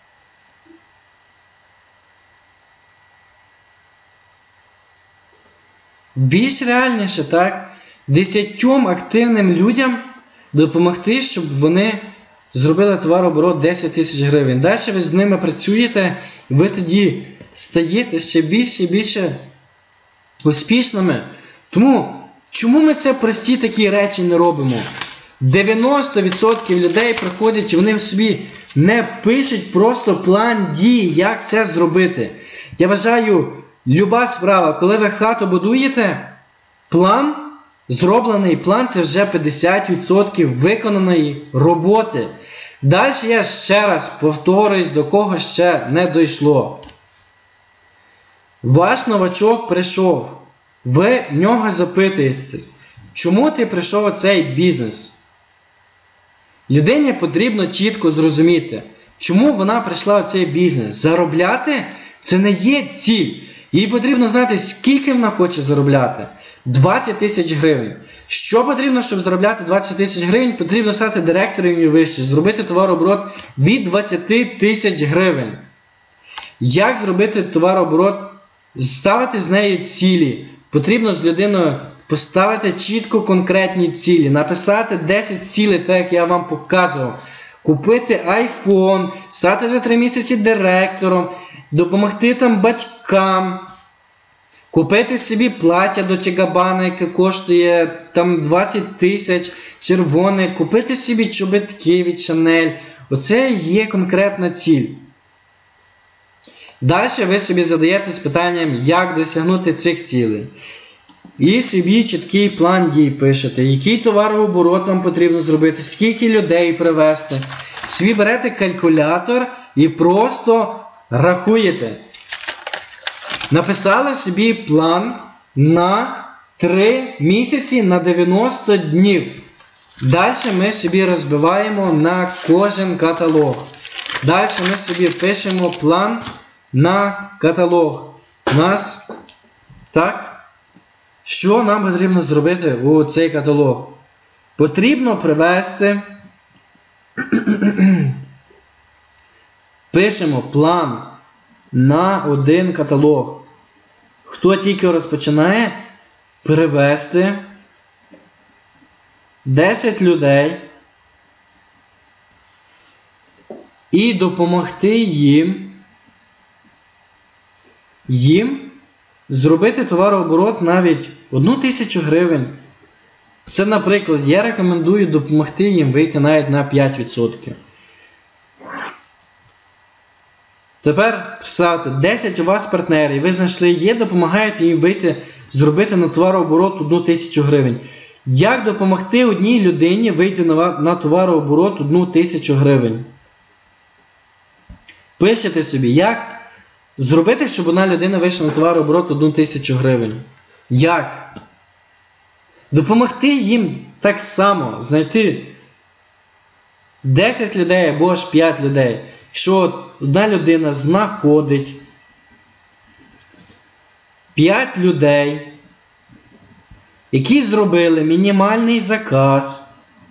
Більш реальніше, так? Десятьом активним людям допомогти, щоб вони зробили товарооборот десять тисяч гривень. Далі ви з ними працюєте, і ви тоді стаєте ще більше і більше успішними. Тому, чому ми це прості такі речі не робимо? дев'яносто відсотків людей приходять і вони в собі не пишуть просто план дій, як це зробити. Я вважаю, люба справа, коли ви хату будуєте, план, зроблений план – це вже п'ятдесят відсотків виконаної роботи. Далі я ще раз повторюсь, до кого ще не дійшло. Ваш новачок прийшов, ви в нього запитуєтесь, чому ти прийшов у цей бізнес? Людині потрібно чітко зрозуміти, чому вона прийшла у цей бізнес. Заробляти – це не є ціль. Їй потрібно знати, скільки вона хоче заробляти. двадцять тисяч гривень. Що потрібно, щоб заробляти двадцять тисяч гривень? Потрібно стати директором і вище, зробити товарооборот від двадцять тисяч гривень. Як зробити товарооборот? Ставити з нею цілі. Потрібно з людиною поставити чітко конкретні цілі. Написати десять цілей, так як я вам показував. Купити айфон, стати за три місяці директором, допомогти там батькам, купити собі плаття до Чагабана, яке коштує там двадцять тисяч, червоне, купити собі чобітки від Шанель. Оце є конкретна ціль. Далі ви собі задаєтесь питанням, як досягнути цих цілей. І собі чіткий план дій пишете, який товарооборот вам потрібно зробити, скільки людей привезти. Собі берете калькулятор і просто рахуєте. Написали собі план на три місяці, на дев'яносто днів. Далі ми собі розбиваємо на кожен каталог. Далі ми собі пишемо план на каталог. У нас, так, що нам потрібно зробити у цей каталог? Потрібно привести, пишемо план на один каталог. Хто тільки розпочинає, привести десять людей і допомогти їм, їм зробити товарооборот навіть одну тисячу гривень. Це, наприклад, я рекомендую допомогти їм вийти навіть на п'ять відсотків. Тепер, представте, десять у вас партнерів, ви знайшли є, допомагаєте їм вийти, зробити на товарооборот одну тисячу гривень. Як допомогти одній людині вийти на, на товарооборот одну тисячу гривень? Пишете собі, як зробити, щоб одна людина вийшла на товарооборот одну тисячу гривень. Як? Допомогти їм так само знайти десять людей або ж п'ять людей. Якщо одна людина знаходить п'ять людей, які зробили мінімальний заказ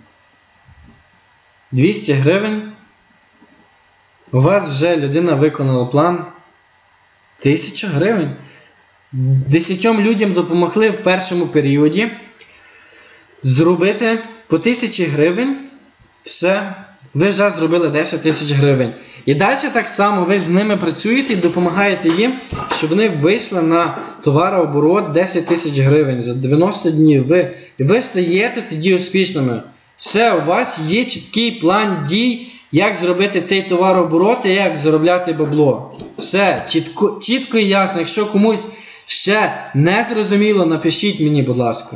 двісті гривень, у вас вже людина виконала план тисячу гривень. Десятьом людям допомогли в першому періоді зробити по тисячі гривень. Все, ви вже зробили десять тисяч гривень. І далі так само ви з ними працюєте і допомагаєте їм, щоб вони вийшли на товарооборот десять тисяч гривень за дев'яносто днів. Ви, і ви стаєте тоді успішними. Все, у вас є чіткий план дій, як зробити цей товарооборот і як заробляти бабло. Все, чітко, чітко і ясно. Якщо комусь ще не зрозуміло, напишіть мені, будь ласка.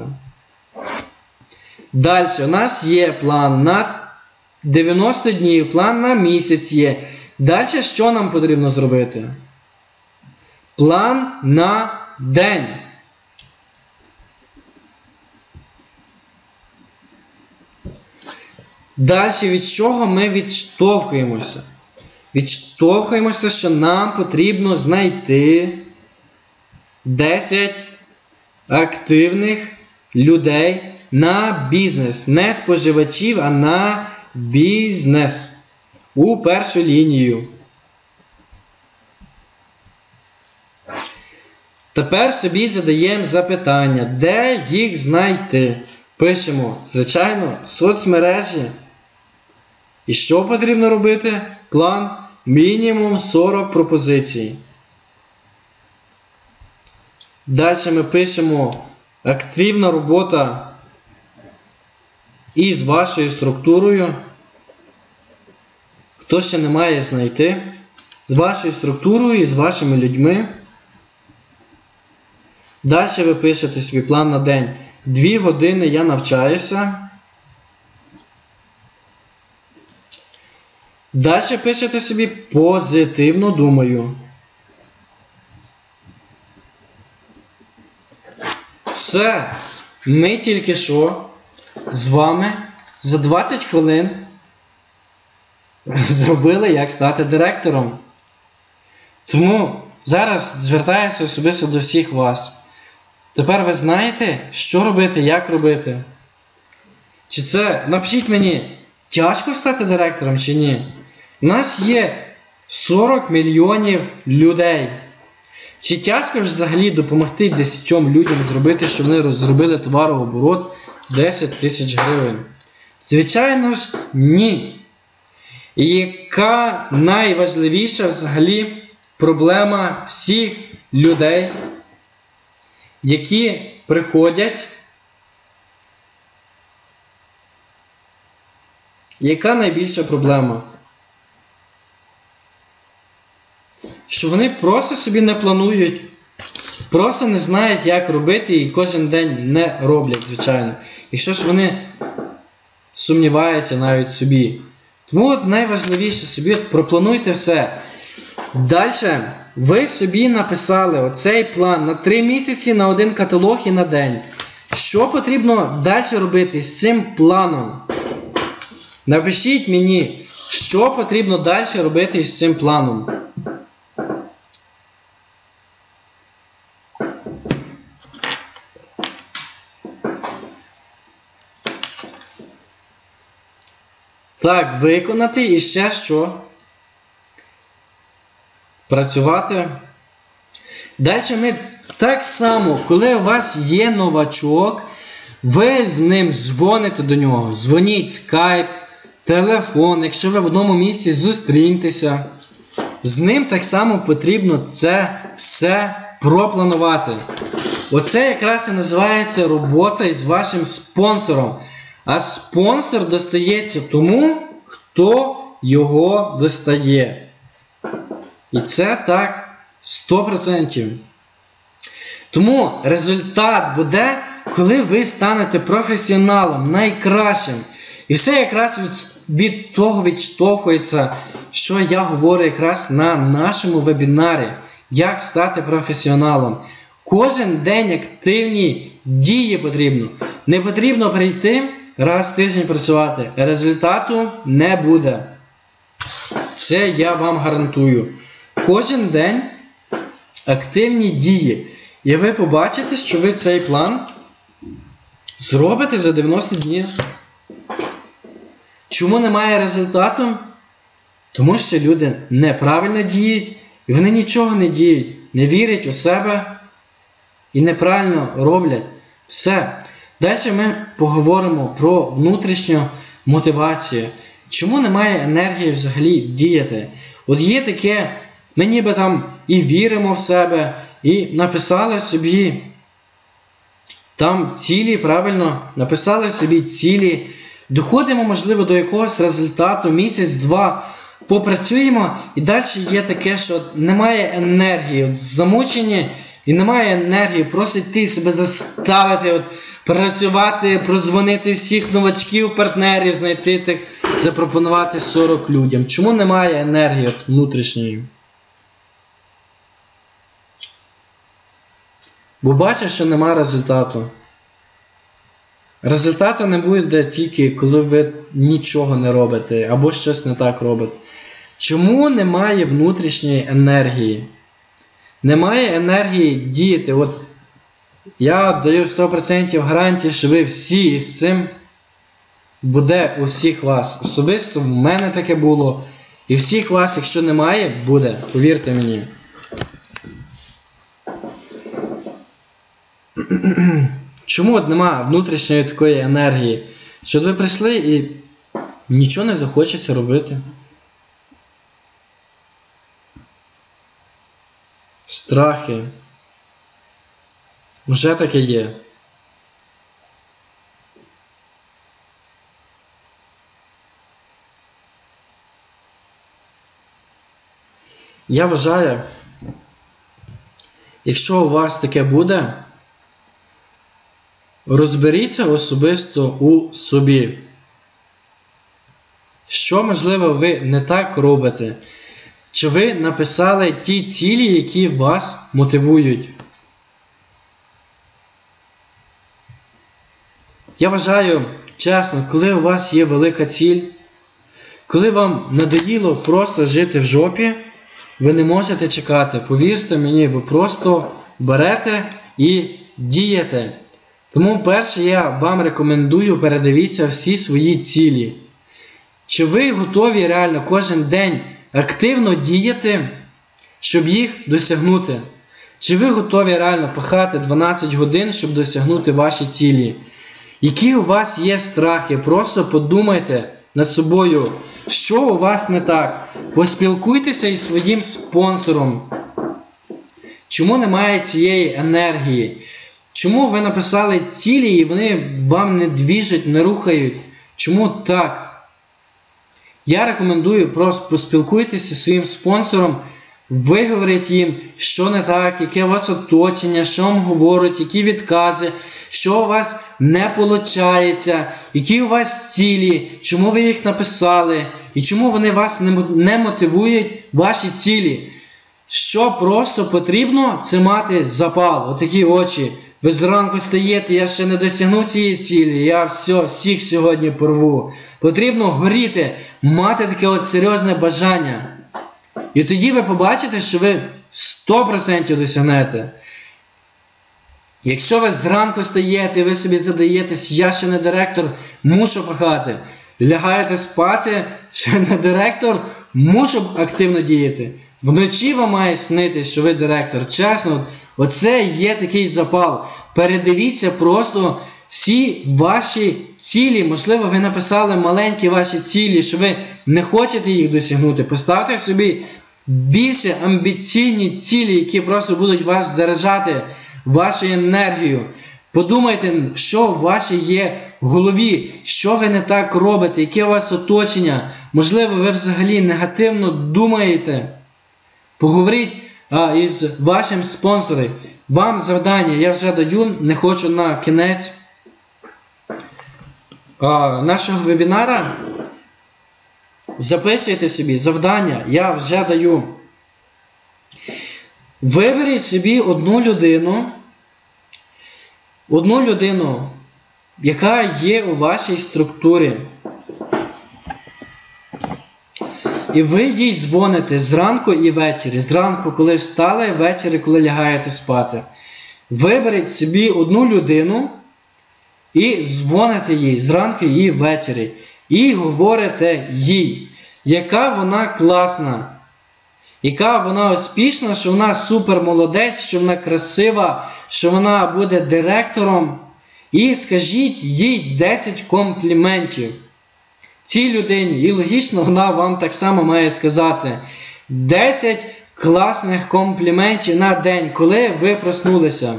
Далі, у нас є план на дев'яносто днів, план на місяць є. Далі, що нам потрібно зробити? План на день. Далі, від чого ми відштовхуємося? Відштовхуємося, що нам потрібно знайти десять активних людей на бізнес. Не споживачів, а на бізнес. У першу лінію. Тепер собі задаємо запитання, де їх знайти? Пишемо, звичайно, соцмережі. І що потрібно робити? План мінімум сорок пропозицій. Далі ми пишемо активна робота із вашою структурою. Хто ще не має знайти? З вашою структурою і з вашими людьми. Далі ви пишете свій план на день. Дві години я навчаюся. Далі пишете собі позитивно думаю. Все. Ми тільки що з вами за двадцять хвилин зробили, як стати директором. Тому зараз звертаюся особисто до всіх вас. Тепер ви знаєте, що робити, як робити. Чи це, напишіть мені, тяжко стати директором чи ні? У нас є сорок мільйонів людей. Чи тяжко взагалі допомогти десятьом людям зробити, щоб вони зробили товарооборот десять тисяч гривень? Звичайно ж, ні. І яка найважливіша взагалі проблема всіх людей, які приходять? Яка найбільша проблема? Що вони просто собі не планують, просто не знають, як робити і кожен день не роблять, звичайно. Якщо ж вони сумніваються навіть собі. Тому от найважливіше собі проплануйте все. Далі ви собі написали оцей план на три місяці, на один каталог і на день. Що потрібно далі робити з цим планом? Напишіть мені, що потрібно далі робити з цим планом. Так, виконати і ще що? Працювати. Далі ми так само, коли у вас є новачок, ви з ним дзвоните до нього. Дзвоніть скайп, телефон, якщо ви в одному місці зустріньтеся. З ним так само потрібно це все пропланувати. Оце якраз і називається робота із вашим спонсором. А спонсор достається тому, хто його достає. І це так сто відсотків. Тому результат буде, коли ви станете професіоналом, найкращим. І все якраз від, від того відштовхується, що я говорю якраз на нашому вебінарі. Як стати професіоналом. Кожен день активні дії потрібно. Не потрібно прийти, раз в тиждень працювати. Результату не буде. Це я вам гарантую. Кожен день активні дії. І ви побачите, що ви цей план зробите за дев'яносто днів. Чому немає результату? Тому що люди неправильно діють, і вони нічого не діють, не вірять у себе і неправильно роблять все. Далі ми поговоримо про внутрішню мотивацію. Чому немає енергії взагалі діяти? От є таке, ми ніби там і віримо в себе, і написали собі там цілі, правильно, написали собі цілі, доходимо, можливо, до якогось результату, місяць-два, попрацюємо, і далі є таке, що немає енергії, от замучені, і немає енергії, просто йти себе заставити, от, працювати, прозвонити всіх новачків, партнерів, знайти тих, запропонувати сорок людям. Чому немає енергії от, внутрішньої? Бо бачиш, що немає результату. Результату не буде тільки, коли ви нічого не робите, або щось не так робите. Чому немає внутрішньої енергії? Немає енергії діяти. От я даю сто відсотків гарантії, що ви всі з цим буде у всіх вас. Особисто в мене таке було. І всіх вас, якщо немає, буде. Повірте мені. Чому от немає внутрішньої такої енергії? Що ви прийшли і нічого не захочеться робити. Страхи. Вже таке є. Я вважаю, якщо у вас таке буде, розберіться особисто у собі. Що, можливо, ви не так робите? Чи ви написали ті цілі, які вас мотивують? Я вважаю, чесно, коли у вас є велика ціль, коли вам надоїло просто жити в жопі, ви не можете чекати. Повірте мені, ви просто берете і дієте. Тому перше я вам рекомендую, передивіться всі свої цілі. Чи ви готові реально кожен день активно діяти, щоб їх досягнути? Чи ви готові реально пахати дванадцять годин, щоб досягнути ваші цілі? Які у вас є страхи? Просто подумайте над собою, що у вас не так. Поспілкуйтеся із своїм спонсором. Чому немає цієї енергії? Чому ви написали цілі і вони вам не двіжать, не рухають? Чому так? Я рекомендую просто поспілкуйтеся зі своїм спонсором, виговоріть їм, що не так, яке у вас оточення, що вам говорять, які відкази, що у вас не виходить, які у вас цілі, чому ви їх написали, і чому вони вас не мотивують, ваші цілі. Що просто потрібно, це мати запал, отакі очі. Ви зранку стаєте, я ще не досягнув цієї цілі, я все, всіх сьогодні порву. Потрібно горіти, мати таке от серйозне бажання. І тоді ви побачите, що ви сто відсотків досягнете. Якщо ви зранку стаєте, ви собі задаєтесь, я ще не директор, мушу пахати. Лягаєте спати, ще не директор, мушу активно діяти. Вночі вам має снитись, що ви директор. Чесно, оце є такий запал. Передивіться просто всі ваші цілі. Можливо, ви написали маленькі ваші цілі, що ви не хочете їх досягнути. Поставте собі більше амбіційні цілі, які просто будуть вас заряджати вашою енергією. Подумайте, що у вашій є в голові, що ви не так робите, яке у вас оточення. Можливо, ви взагалі негативно думаєте. Поговоріть а, із вашим спонсором. Вам завдання я вже даю, не хочу на кінець а, нашого вебінара. Записуйте собі завдання, я вже даю. Виберіть собі одну людину, одну людину, яка є у вашій структурі. І ви їй дзвоните зранку і ввечері. Зранку, коли встали, ввечері, коли лягаєте спати. Виберіть собі одну людину і дзвоните їй зранку і ввечері. І говорите їй, яка вона класна, яка вона успішна, що вона супер молодець, що вона красива, що вона буде директором. І скажіть їй десять компліментів цій людині. І логічно вона вам так само має сказати десять класних компліментів на день, коли ви проснулися.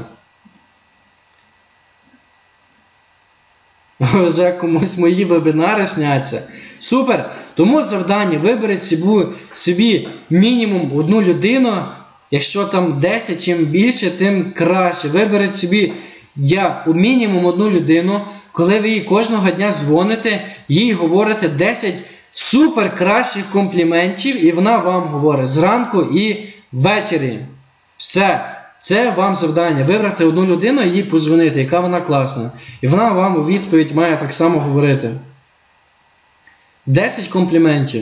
Вже комусь мої вебінари сняться. Супер! Тому завдання: виберіть собі, собі мінімум одну людину. Якщо там десять, чим більше, тим краще. Виберіть собі я, мінімум одну людину, коли ви їй кожного дня дзвоните, їй говорите десять супер кращих компліментів, і вона вам говорить зранку і ввечері. Все. Це вам завдання. Вибрати одну людину і їй подзвонити, яка вона класна. І вона вам у відповідь має так само говорити. десять компліментів.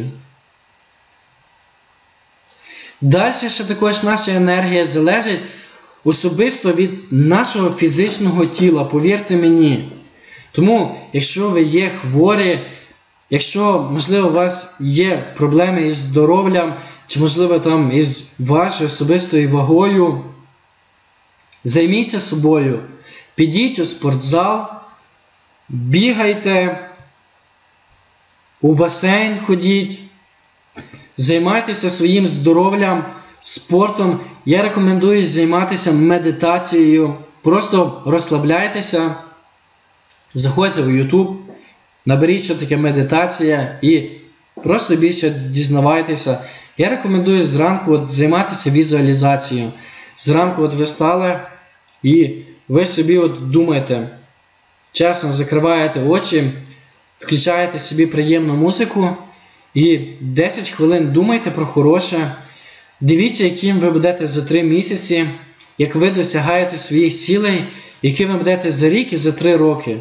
Далі ще також наша енергія залежить особисто від нашого фізичного тіла, повірте мені. Тому, якщо ви є хворі, якщо, можливо, у вас є проблеми із здоров'ям, чи, можливо, там із вашою особистою вагою, займіться собою, підіть у спортзал, бігайте, у басейн ходіть, займайтеся своїм здоров'ям, спортом. Я рекомендую займатися медитацією. Просто розслабляйтеся, заходьте в YouTube, наберіть, що таке медитація, і просто більше дізнавайтеся. Я рекомендую зранку от займатися візуалізацією. Зранку от ви стали і ви собі от думаєте, чесно закриваєте очі, включаєте собі приємну музику і десять хвилин думайте про хороше. Дивіться, яким ви будете за три місяці, як ви досягаєте своїх цілей, яким ви будете за рік і за три роки.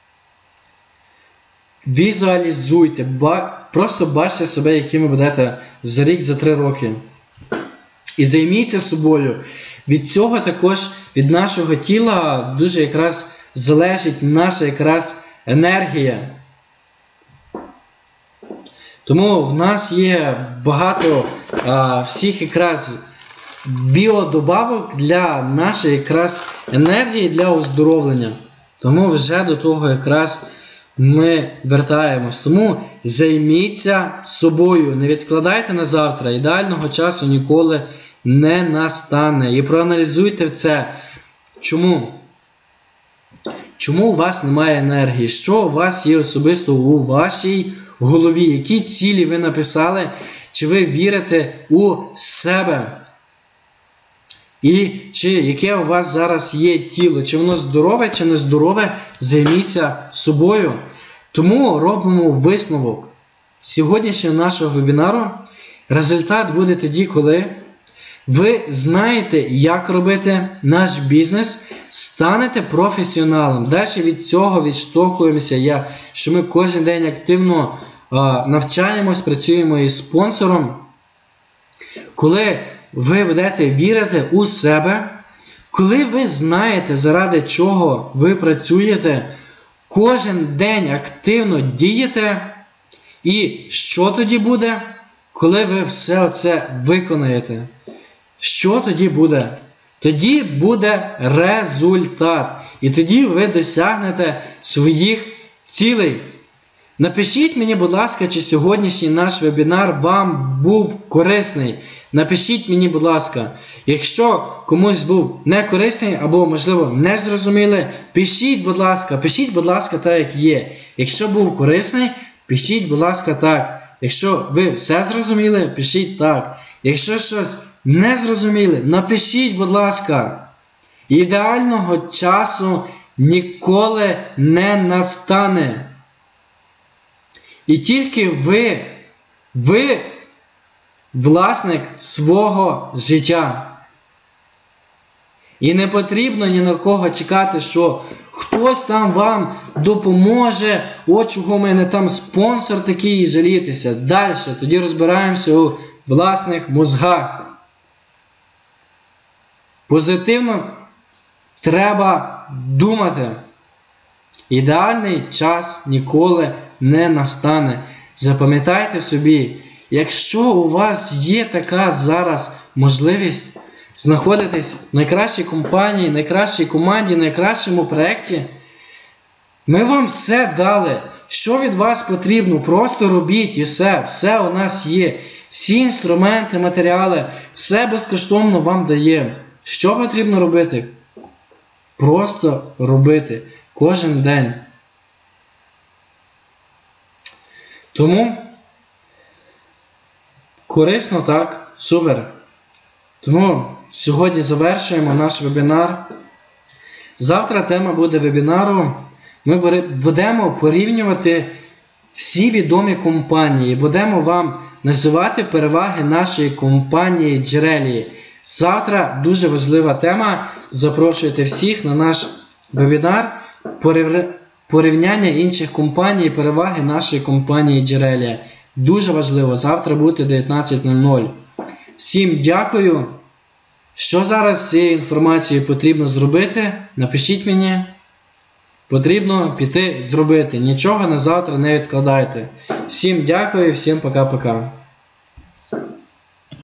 Візуалізуйте, ба... просто бачте себе, яким ви будете за рік, за три роки. І займіться собою. Від цього також, від нашого тіла, дуже якраз залежить наша якраз енергія. Тому в нас є багато а, всіх якраз біодобавок для нашої якраз енергії, для оздоровлення. Тому вже до того якраз ми вертаємось. Тому займіться собою, не відкладайте на завтра. Ідеального часу ніколи не настане. І проаналізуйте це. Чому? Чому у вас немає енергії? Що у вас є особисто у вашій голові? Які цілі ви написали? Чи ви вірите у себе? І чи яке у вас зараз є тіло? Чи воно здорове, чи не здорове? Займіться собою. Тому робимо висновок сьогоднішнього нашого вебінару. Результат буде тоді, коли ви знаєте, як робити наш бізнес, станете професіоналом. Далі від цього відштовхуємося, я, що ми кожен день активно а, навчаємось, працюємо із спонсором. Коли ви будете вірити у себе, коли ви знаєте, заради чого ви працюєте, кожен день активно дієте, і що тоді буде, коли ви все це виконаєте? Що тоді буде? Тоді буде результат. І тоді ви досягнете своїх цілей. Напишіть мені, будь ласка, чи сьогоднішній наш вебінар вам був корисний. Напишіть мені, будь ласка. Якщо комусь був не корисний або, можливо, не зрозумілий, пишіть, будь ласка, пишіть, будь ласка, так, як є. Якщо був корисний, пишіть, будь ласка, так. Якщо ви все зрозуміли, пишіть так. Якщо щось не зрозуміли, напишіть, будь ласка. Ідеального часу ніколи не настане. І тільки ви, ви власник свого життя. І не потрібно ні на кого чекати, що хтось там вам допоможе, от чого в мене там спонсор такий, і жалітися. Далі, тоді розбираємося у власних мозгах. Позитивно треба думати. Ідеальний час ніколи не настане. Запам'ятайте собі, якщо у вас є така зараз можливість знаходитись в найкращій компанії, найкращій команді, найкращому проєкті, ми вам все дали. Що від вас потрібно? Просто робіть і все. Все у нас є. Всі інструменти, матеріали, все безкоштовно вам дає. Що потрібно робити? Просто робити. Кожен день. Тому корисно, так? Супер. Тому сьогодні завершуємо наш вебінар. Завтра тема буде вебінару. Ми будемо порівнювати всі відомі компанії. Будемо вам називати переваги нашої компанії Джерелії. Завтра дуже важлива тема. Запрошуйте всіх на наш вебінар порівняння інших компаній і переваги нашої компанії Джерелія. Дуже важливо. Завтра буде дев'ятнадцята нуль нуль. Всім дякую. Що зараз з цією інформацією потрібно зробити? Напишіть мені. Потрібно піти зробити. Нічого на завтра не відкладайте. Всім дякую, всім пока-пока.